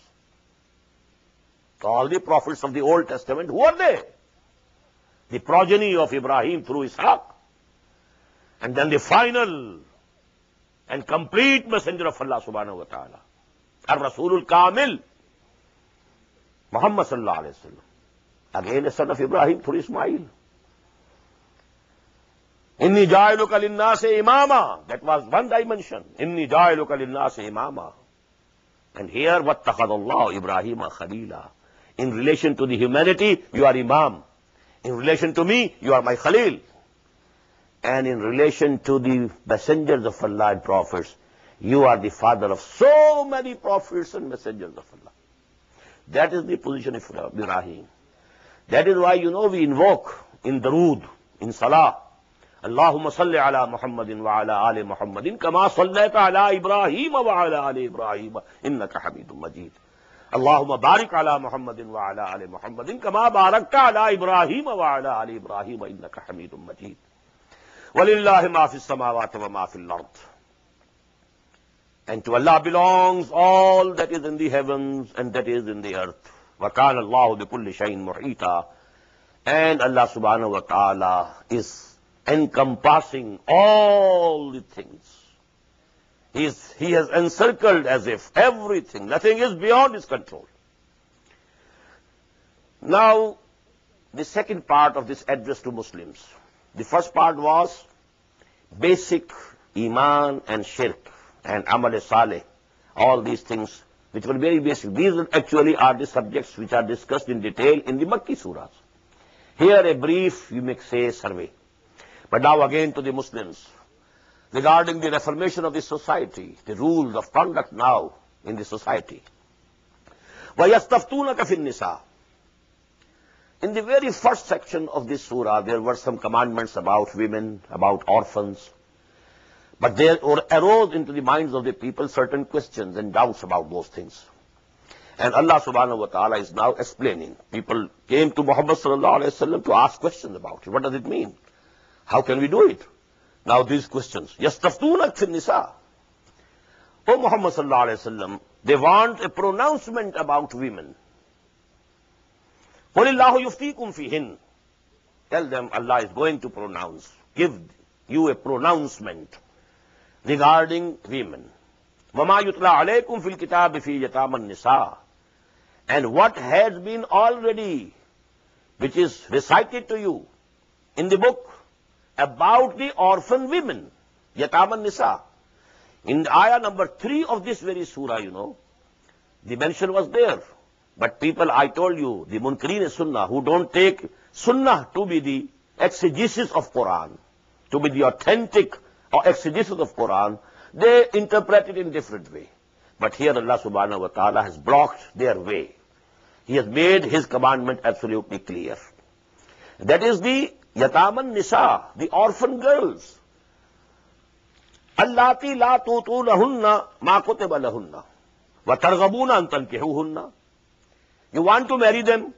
All the prophets of the Old Testament, who are they? The progeny of Ibrahim through Ishaq. And then the final and complete messenger of Allah subhanahu wa ta'ala, Ar-Rasulul Kamil, Muhammad sallallahu alayhi wa sallam. Again a son of Ibrahim through Ismail. Inni ja'iluka linnasi imama. That was one dimension. Inni ja'iluka linnasi imama. And here, wattakhadallahu Ibrahima khalila. In relation to the humanity, you are Imam. In relation to me, you are my Khalil. And in relation to the messengers of Allah and prophets, you are the father of so many prophets and messengers of Allah. That is the position of Ibrahim. That is why, we invoke in Darood, in Salah, Allahumma salli ala Muhammadin wa ala ali Muhammadin kama sallaita ala Ibrahim wa ala ali Ibrahim innaka Hamidum Majid. Allahumma barik ala Muhammadin wa ala ali Muhammadin kama barakta ala Ibrahim wa ala ali Ibrahim innaka Hamidum Majid. Walillahi ma fis samawati wa ma fil ard. And to Allah belongs all that is in the heavens and that is in the earth. Wa kana Allahu bi kulli shay'in muhita. And Allah subhanahu wa ta'ala is encompassing all the things. He has encircled as if everything, nothing is beyond his control. Now, the second part of this address to Muslims. The first part was basic Iman and Shirk and Amal-e-Saleh. All these things which were very basic. These actually are the subjects which are discussed in detail in the Makki surahs. Here a brief, you may say, survey. But now again to the Muslims. Regarding the reformation of the society, the rules of conduct now in the society. وَيَسْتَفْتُونَكَ فِي النِّسَاءِ. In the very first section of this surah, there were some commandments about women, about orphans. But there arose into the minds of the people certain questions and doubts about those things. And Allah subhanahu wa ta'ala is now explaining. People came to Muhammad sallallahu alayhi wa sallam to ask questions about it. What does it mean? How can we do it? Now these questions. يَسْتَفْتُونَكَ فِي النِّسَاءِ. O Muhammad sallallahu alayhi wa sallam, they want a pronouncement about women. قُلِ اللَّهُ يُفْتِيكُمْ فِيهِنْ. Tell them Allah is going to pronounce, give you a pronouncement regarding women. وَمَا يُتْلَى عَلَيْكُمْ فِي الْكِتَابِ فِي يَتَامَى النِّسَاءِ. And what has been already, which is recited to you in the book about the orphan women, Yatama Nisa. In ayah number 3 of this very surah, the mention was there. But people, I told you, the Munkareen Sunnah, who don't take Sunnah to be the exegesis of Quran, to be the authentic or exegesis of Quran, they interpret it in different way. But here Allah subhanahu wa ta'ala has blocked their way. He has made His commandment absolutely clear. That is the Yataman Nisa, the orphan girls. Allati la tutunahunna ma kutiba lahunna wa targhabuna an tankihuhunna. You want to marry them?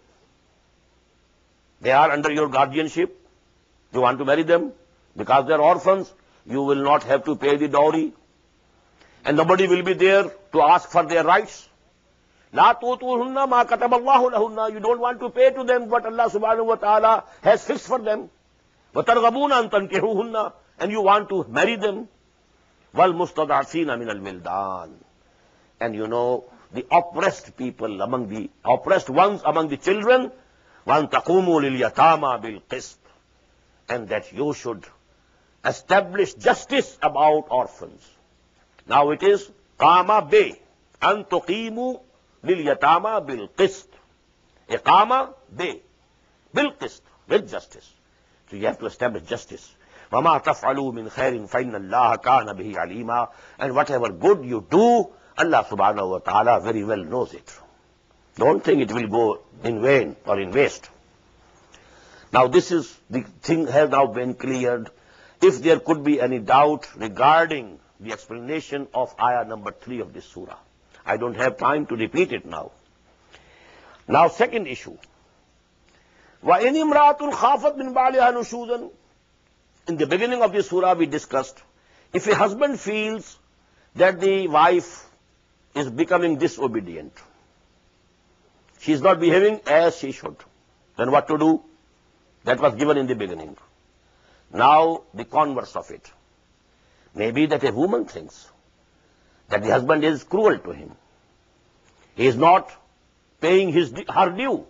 They are under your guardianship. You want to marry them? Because they are orphans, you will not have to pay the dowry. And nobody will be there to ask for their rights. La tutuhunna ma kataballahu lahunna. You don't want to pay to them what Allah subhanahu wa ta'ala has fixed for them. Wa targhabuna an tankihuhunna. And you want to marry them. Wal mustad'afina min al-wildan. And the oppressed people among the oppressed ones among the children, وَأَن تَقُومُوا لِلْيَتَامَى بِالْقِسْطِ. And that you should establish justice about orphans. Now it is قَامَ بِي أَن تُقِيمُوا لِلْيَتَامَى بِالْقِسْطِ. إِقَامَ بِي بِالْقِسْطِ, with justice. So you have to establish justice. وَمَا تَفْعَلُوا مِنْ خَيْرٍ فَإِنَّ اللَّهَ كَانَ بِهِ عَلِيمًا. And whatever good you do, Allah subhanahu wa ta'ala very well knows it. Don't think it will go in vain or in waste. Now the thing has now been cleared. If there could be any doubt regarding the explanation of ayah number 3 of this surah, I don't have time to repeat it now. Now second issue. وَإِنِ امْرَأَةٌ خَافَتْ مِنْ بَعْلِهَا نُشُوزًا. In the beginning of this surah we discussed, if a husband feels that the wife is becoming disobedient, she is not behaving as she should, then what to do? That was given in the beginning. Now the converse of it. Maybe that a woman thinks that the husband is cruel to him. He is not paying her due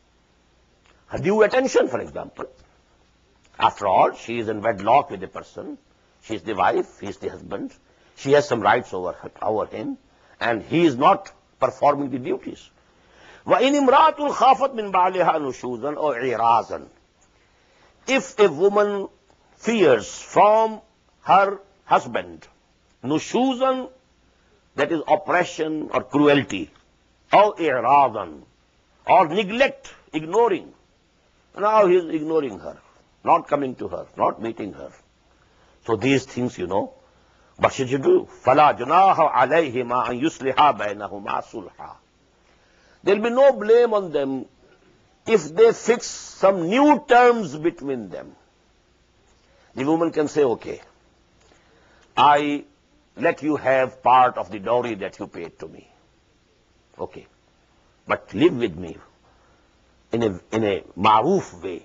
attention, for example. After all, she is in wedlock with a person. She is the wife, he is the husband. She has some rights over him, and he is not performing the duties. وَإِنِ امْرَأَةٌ خَافَتْ مِنْ بَعْلِهَا نُشُوزًا أَوْ عِرَازًا. If a woman fears from her husband nushuzan, that is oppression or cruelty, or i'radan, or neglect, ignoring. Now he is ignoring her, not coming to her, not meeting her. So these things, what should you do? فَلَا جُنَاهَ عَلَيْهِمَا أَن يُصْلِحَا بَيْنَهُمَا صُلْحًا. There will be no blame on them if they fix some new terms between them. The woman can say, okay, I let you have part of the dowry that you paid to me. Okay. But live with me in a ma'roof way,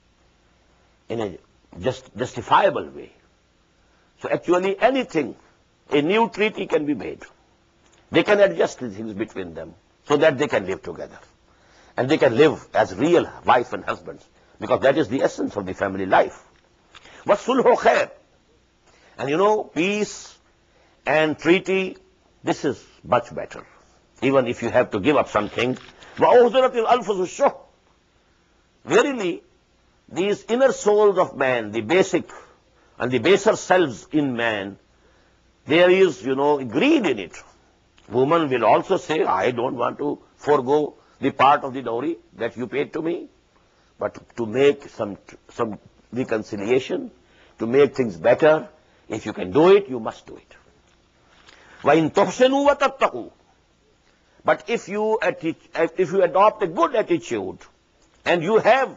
in a justifiable way. So actually anything, a new treaty can be made. They can adjust the things between them so that they can live together. And they can live as real wife and husbands, because that is the essence of the family life. وَالصُّلْحُ خَيْرٌ. And peace and treaty, this is much better. even if you have to give up something. وَأُحْضِرَتِ الْأَنفُسُ الشُّحَّ. Verily, these inner souls of man, the basic and the baser selves in man, there is, greed in it. Woman will also say, I don't want to forego the part of the dowry that you paid to me, but to make some reconciliation, to make things better, if you can do it, you must do it. وَإِن تُحْسِنُوا وَتَتَّقُوا. But if you adopt a good attitude, and you have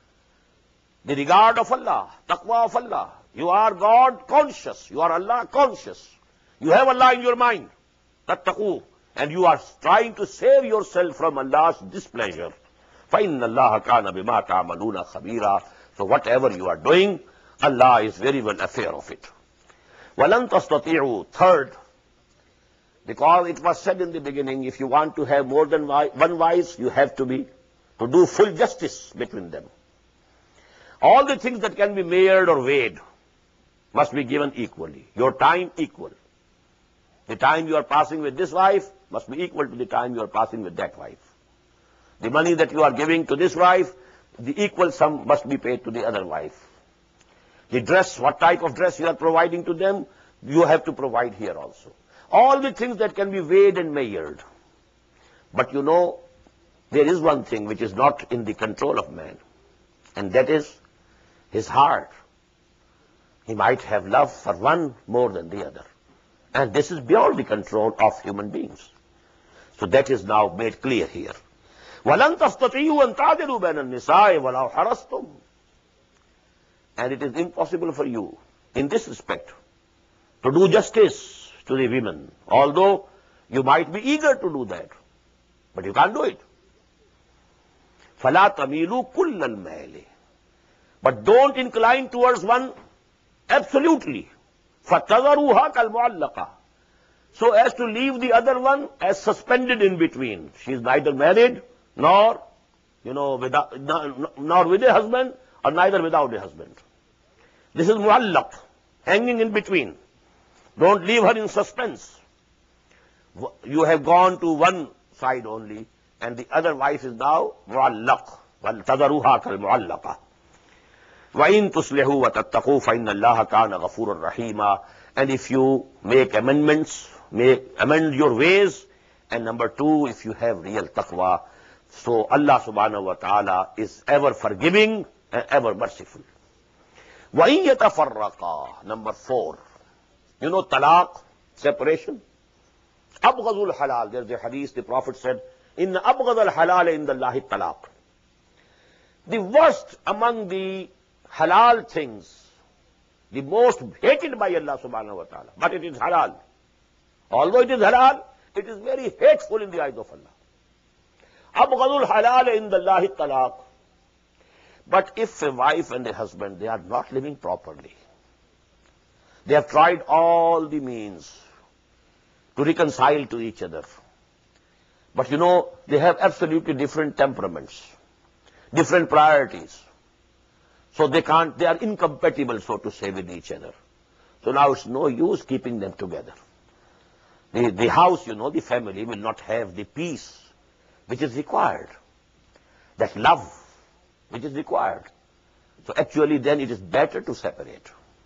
the regard of Allah, taqwa of Allah, you are God conscious, you are Allah conscious, you have Allah in your mind, tattaqu, and you are trying to save yourself from Allah's displeasure. فَإِنَّ اللَّهَ كَانَ بِمَا تَعْمَلُونَ خَبِيرًا. So whatever you are doing, Allah is very well aware of it. وَلَن تَسْتَطِيعُوا. Third, because it was said in the beginning, if you want to have more than one wife, you have to do full justice between them. All the things that can be measured or weighed must be given equally. Your time equal. The time you are passing with this wife must be equal to the time you are passing with that wife. The money that you are giving to this wife, the equal sum must be paid to the other wife. The dress, what type of dress you are providing to them, you have to provide here also. All the things that can be weighed and measured. But there is one thing which is not in the control of man, and that is his heart. He might have love for one more than the other. And this is beyond the control of human beings. So that is now made clear here. وَلَن تَسْتَطِيعُوا أَن تَعْدِلُوا بَيْنَ النِّسَاءِ وَلَوْ حَرَصْتُمْ. And it is impossible for you, in this respect, to do justice to the women, although you might be eager to do that, but you can't do it. فَلَا تَمِيلُوا كُلَّ الْمَيْلِ. But don't incline towards one absolutely. فَتَذَرُوهَا كَالْمُعَلَّقَةِ. So as to leave the other one as suspended in between. She is neither married, nor with a husband, or neither without a husband. This is mu'allaq, hanging in between. Don't leave her in suspense. You have gone to one side only, and the other wife is now mu'allaq. وَتَذَرُوهَا كَالْمُعَلَّقَةِ. وَإِن تُصْلِحُوا وَتَتَّقُوا فَإِنَّ اللَّهَ كَانَ غَفُورًا رَحِيمًا. And if you make amendments, amend your ways, and number two, if you have real taqwa, so Allah subhanahu wa ta'ala is ever forgiving and ever merciful. وَإِن يَتَفَرَّقَا. Number 4. Talaq, separation. أَبْغَضُ الْحَلَالِ. There's a hadith, the Prophet said, إِنَّ أَبْغَضَ الْحَلَالِ إِنْدَ اللَّهِ الطَّلَاقِ. The worst among the halal things, the most hated by Allah subhanahu wa ta'ala, but it is halal. Although it is halal, it is very hateful in the eyes of Allah. أَبْغَضُ الْحَلَالِ إِنْدَ اللَّهِ الطَّلَاقِ. But if a wife and a husband, they are not living properly, they have tried all the means to reconcile to each other, but they have absolutely different temperaments, different priorities. So they are incompatible, so to say, with each other. So now it's no use keeping them together. The house, the family will not have the peace which is required, that love which is required. So actually then it is better to separate.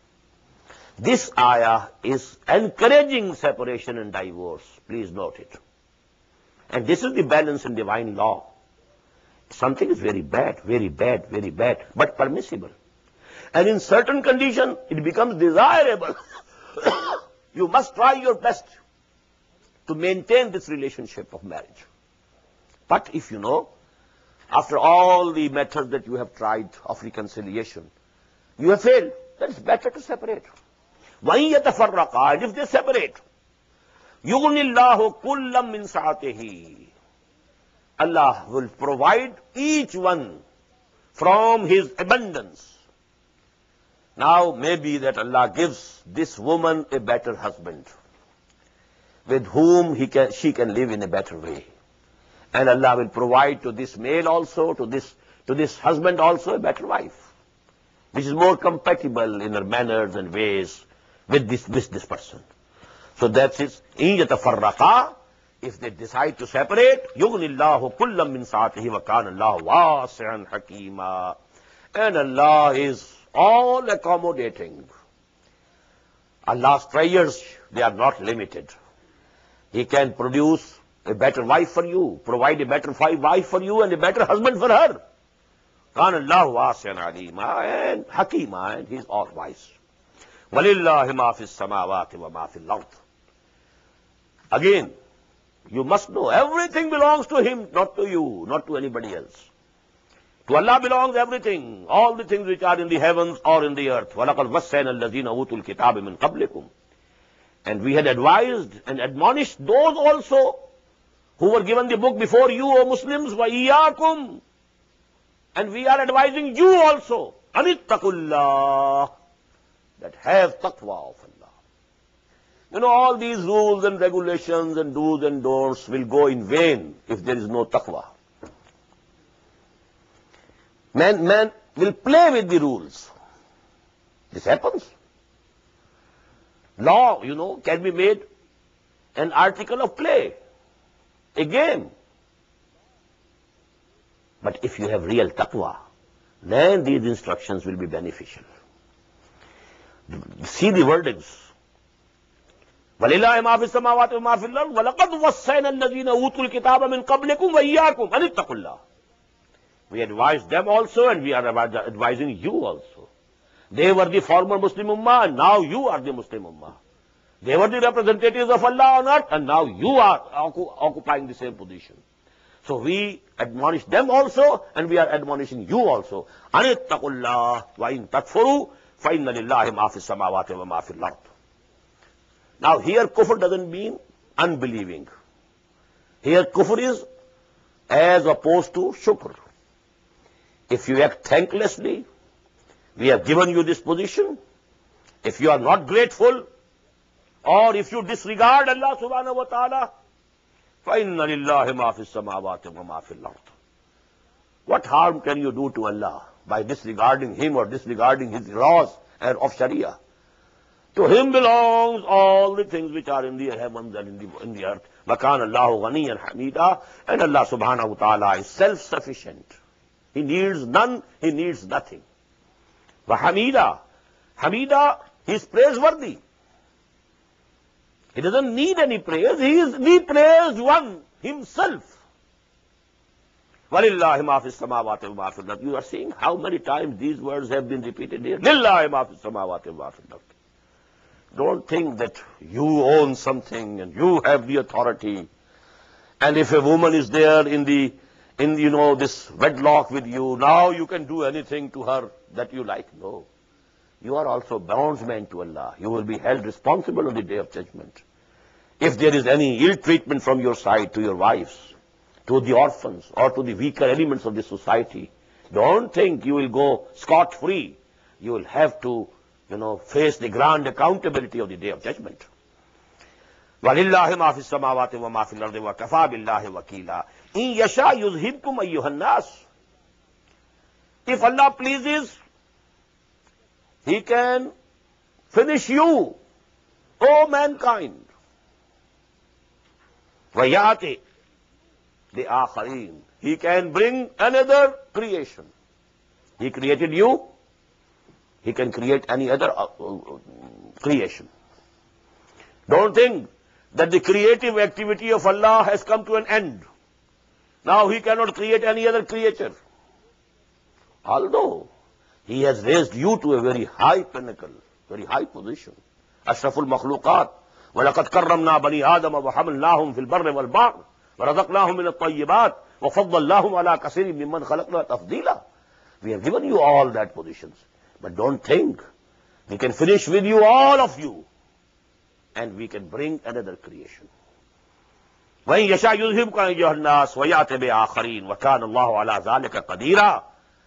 This ayah is encouraging separation and divorce. Please note it. And this is the balance in divine law. Something is very bad, very bad, very bad, but permissible. And in certain condition, it becomes desirable. You must try your best to maintain this relationship of marriage. But if after all the methods that you have tried of reconciliation, you have failed, then it's better to separate. وَإِن يَتَفَرَّقَا. And if they separate, يُغْنِ اللَّهُ كُلًّا مِّن سَعَتِهِ. Allah will provide each one from His abundance. Now, maybe that Allah gives this woman a better husband, with whom she can live in a better way. And Allah will provide to this male also, to this husband also, a better wife, which is more compatible in her manners and ways with this person. So that's it. إِن يَتَفَرَّقَا. If they decide to separate, يُغْنِ اللَّهُ كُلًّا مِنْ سَعَتِهِ وَكَانَ اللَّهُ وَاسِعًا حَكِيمًا. And Allah is all accommodating. Allah's treasures, they are not limited. He can produce a better wife for you, provide a better wife for you, and a better husband for her. كَانَ اللَّهُ وَاسِعًا عَلِيمًا and حَكِيمًا, and He is all wise. وَلِلَّهِ مَا فِي السَّمَاوَاتِ وَمَا فِي الْأَرْضِ. Again, you must know, everything belongs to Him, not to you, not to anybody else. To Allah belongs everything, all the things which are in the heavens or in the earth. وَلَقَدْ وَصَّيْنَا الَّذِينَ أُوتُوا الْكِتَابَ مِنْ قَبْلِكُمْ. And we had advised and admonished those also who were given the book before you, O Muslims, وَإِيَّاكُمْ. And we are advising you also, أَنِ اتَّقُوا اللَّهَ, that have taqwa of Allah. You know, all these rules and regulations and do's and don'ts will go in vain if there is no taqwa. Man will play with the rules. This happens. Law, you know, can be made an article of play, a game. But if you have real taqwa, then these instructions will be beneficial. See the wordings. وَلِلَّهِ مَا فِي السَّمَاوَاتِ وَمَا فِي الْأَرْضِ وَلَقَدْ وَصَّيْنَا الَّذِينَ أُوتُوا الْكِتَابَ مِنْ قَبْلِكُمْ وَإِيَّاكُمْ أَنِ اتَّقُوا اللَّهَ. We advised them also, and we are advising you also. They were the former Muslim Ummah, and now you are the Muslim Ummah. They were the representatives of Allah on earth, and now you are occupying the same position. So we admonish them also, and we are admonishing you also. أَنِ اتَّقُوا اللَّهَ وَإِن تَكْفُرُوا فَإِنَّ لِلَّهِ مَا فِي السَّمَاوَاتِ وَمَا فِي الْأَرْضِ. Now here kufr doesn't mean unbelieving. Here kufr is as opposed to shukr. If you act thanklessly, we have given you this position. If you are not grateful, or if you disregard Allah subhanahu wa ta'ala, فَإِنَّ لِلَّهِ مَا فِي السَّمَاوَاتِ وَمَا فِي الْأَرْضِ. What harm can you do to Allah by disregarding Him or disregarding His laws and of Sharia? To Him belongs all the things which are in the heavens and in the earth. وَكَانَ اللَّهُ غَنِيًّا حَمِيدًا. And Allah subhanahu wa ta'ala is self-sufficient. He needs none, He needs nothing. وَحَمِيدًا. Hamida, He is praiseworthy. He doesn't need any praise, He is the praised one Himself. وَلِلَّهِ مَا فِي السَّمَاوَاتِ وَمَا فِي الْأَرْضِ. You are seeing how many times these words have been repeated here. لِلَّهِ مَا فِي السَّمَاوَاتِ وَمَا فِي الْأَرْضِ. Don't think that you own something and you have the authority. And if a woman is there in this wedlock with you, now you can do anything to her that you like. No. You are also bondsman to Allah. You will be held responsible on the Day of Judgment. If there is any ill treatment from your side to your wives, to the orphans, or to the weaker elements of the society, don't think you will go scot-free. You will have to face the grand accountability of the Day of Judgment. وَلِلَّهِ مَا فِي السَّمَاوَاتِ وَمَا فِي الْأَرْضِ وَكَفَى بِاللَّهِ وَكِيلًا. إِن يَشَاءْ يُذْهِبْكُمْ أَيُّهَا النَّاسِ. If Allah pleases, He can finish you, O mankind. وَيَأْتِ بِآخَرِينَ. He can bring another creation. He created you, He can create any other creation. Don't think that the creative activity of Allah has come to an end. Now He cannot create any other creature. Although He has raised you to a very high pinnacle, very high position. Ashraful makhluqat. وَلَقَدْ كَرَّمْنَا بَنِي آدَمَ وَحَمَلْنَاهُمْ فِي الْبَرِّ وَالْبَحْرِ وَرَزَقْنَاهُمْ مِنَ الطَّيِّبَاتِ وَفَضَّلْنَاهُمْ عَلَى كَثِيرٍ مِّمَّنْ خَلَقْنَا تَفْضِيلًا. We have given you all that positions. But don't think we can finish with you, all of you, and we can bring another creation. وَإِن يَشَاءْ يُذْهِبْكُمْ أَيُّهَا النَّاسُ وَيَأْتِ بِآخَرِينَ وَكَانَ اللَّهُ عَلَى ذَلِكَ قَدِيرًا.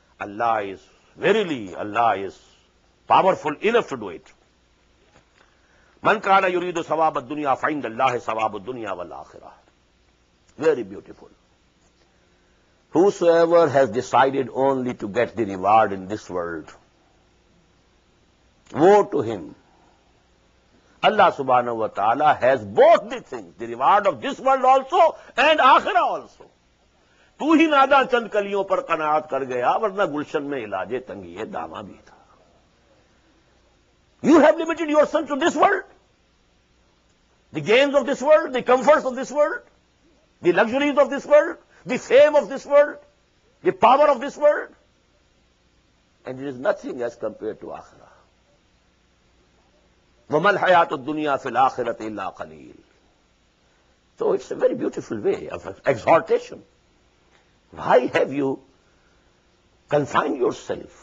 Allah is powerful enough to do it. مَنْ كَانَ يُرِيدُ ثَوَابَ الدُّنْيَا فَعِنْدَ اللَّهِ ثَوَابُ الدُّنْيَا وَالْآخِرَةِ. Very beautiful. Whosoever has decided only to get the reward in this world, woe to him. Allah subhanahu wa ta'ala has both the things, the reward of this world also and akhirah also. तू ही नादा चंद कलियों पर कनात कर गया, वरना गुलशन में इलाजे तंगिए दामा भी था. You have limited yourself to this world, the gains of this world, the comforts of this world, the luxuries of this world, the fame of this world, the power of this world, and it is nothing as compared to akhirah. وَمَا الْحَيَاةُ الدُّنْيَا فِي الْآخِرَةِ إِلَّا قَلِيلٌ. So it's a very beautiful way of exhortation. Why have you confined yourself?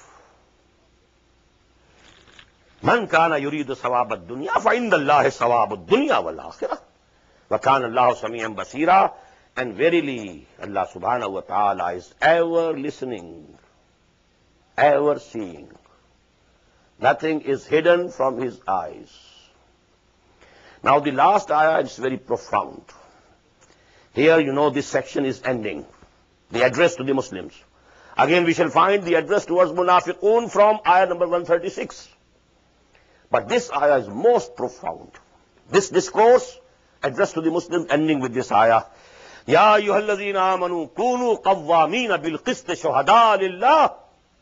مَنْ كَانَ يُرِيدُ ثَوَابَ الدُّنْيَا فَعِنْدَ اللَّهِ ثَوَابُ الدُّنْيَا وَالْآخِرَةِ وَكَانَ اللَّهُ سَمِيعًا بَصِيرًا. And verily, Allah subhanahu wa ta'ala is ever listening, ever seeing. Nothing is hidden from his eyes. Now the last ayah is very profound. Here, this section is ending. The address to the Muslims. Again, we shall find the address towards Munafiqun from ayah number 136. But this ayah is most profound. This discourse addressed to the Muslims ending with this ayah. Ya ayyuhalladhina amanu kunu qawwamina bil qist shuhada lillah.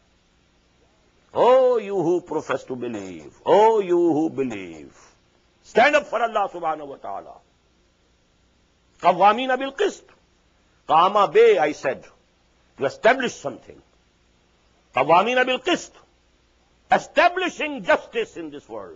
Oh, you who profess to believe. Oh, you who believe. Stand up for Allah subhanahu wa ta'ala. Qawwamina bil qist. Qama be, I said, to establish something. Qawwamina bil qist. Establishing justice in this world.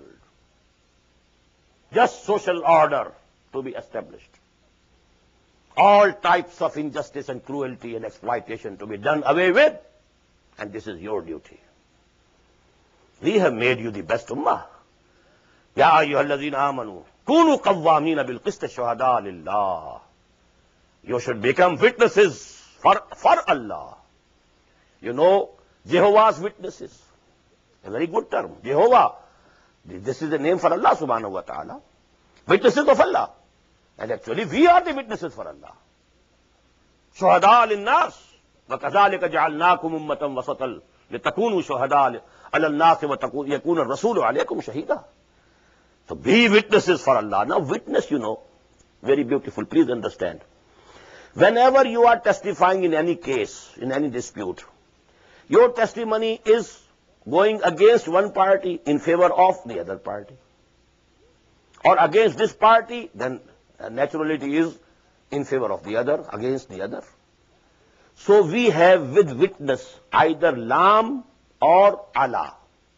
Just social order to be established. All types of injustice and cruelty and exploitation to be done away with. And this is your duty. We have made you the best ummah. Ya ayyuhalladhina amanu kunu qawwamina bil qist shuhada lillah. You should become witnesses for Allah. Jehovah's Witnesses. A very good term. Jehovah. This is the name for Allah subhanahu wa ta'ala. Witnesses of Allah. And actually we are the witnesses for Allah. Shuhada lin-nas. وَكَذَلِكَ جَعَلْنَاكُمْ أُمَّةً وَسَطًا لِتَكُونُوا شُهَدَاءَ عَلَى النَّاسِ وَيَكُونَ الرَّسُولُ عَلَيْكُمْ شَهِيدًا. So be witnesses for Allah. Now witness, very beautiful. Please understand. Whenever you are testifying in any case, in any dispute, your testimony is going against one party in favor of the other party. Or against this party, then naturally it is in favor of the other, against the other. So we have with witness either lam or ala.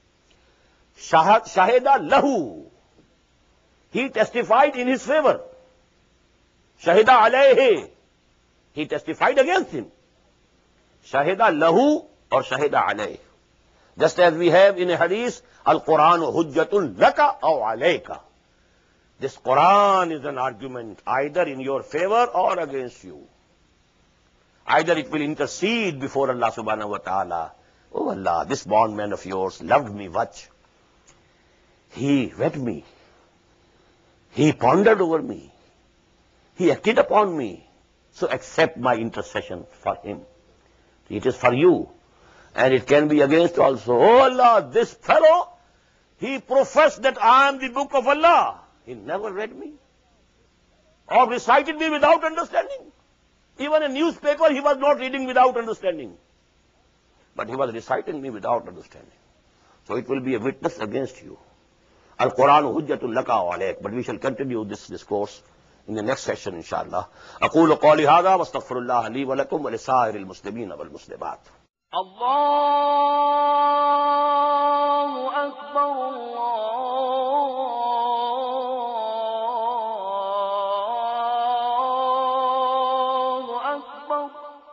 Shahida lahu. He testified in his favor. Shahida alayhi. He testified against him. Shahida lahu or shahida alayhi. Just as we have in a hadith, Al-Quran hujjatun laka aw alayka. This Quran is an argument either in your favor or against you. Either it will intercede before Allah subhanahu wa ta'ala. Oh Allah, this bondman of yours loved me much. He wed me. He pondered over me. He acted upon me. So accept my intercession for him. It is for you. And it can be against also. Oh Allah, this fellow, he professed that I am the book of Allah. He never read me or recited me without understanding. Even a newspaper he was not reading without understanding. But he was reciting me without understanding. So it will be a witness against you. Al-Quran hujjatun laka wa alayk. But we shall continue this discourse in the next session, inshallah. أقول قولي هذا واستغفر الله لي ولكم ولسائر المسلمين والمسلمات. الله أكبر الله أكبر.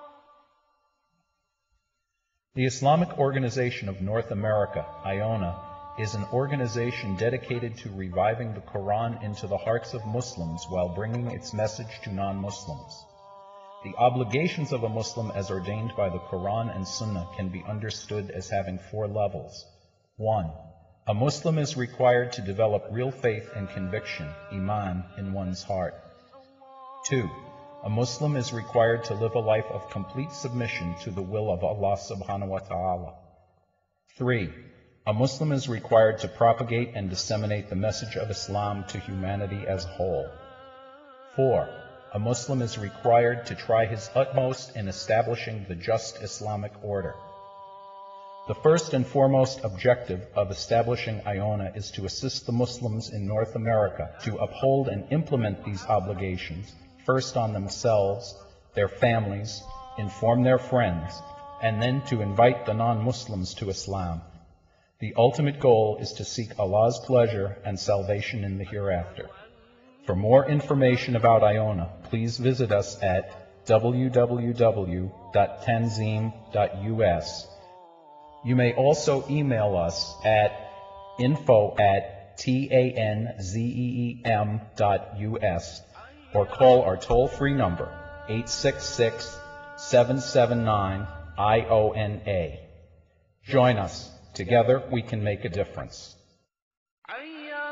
The Islamic Organization of North America, IONA, is an organization dedicated to reviving the Quran into the hearts of Muslims while bringing its message to non-Muslims. The obligations of a Muslim as ordained by the Quran and Sunnah can be understood as having 4 levels. 1. A Muslim is required to develop real faith and conviction, iman, in one's heart. 2. A Muslim is required to live a life of complete submission to the will of Allah subhanahu wa ta'ala. 3. A Muslim is required to propagate and disseminate the message of Islam to humanity as a whole. 4. A Muslim is required to try his utmost in establishing the just Islamic order. The first and foremost objective of establishing Iona is to assist the Muslims in North America to uphold and implement these obligations, first on themselves, their families, inform their friends, and then to invite the non-Muslims to Islam. The ultimate goal is to seek Allah's pleasure and salvation in the hereafter. For more information about Iona, please visit us at www.tanzeem.us. You may also email us at info@tanzeem.us or call our toll-free number 866-779-IONA. Join us. Together we can make a difference. حي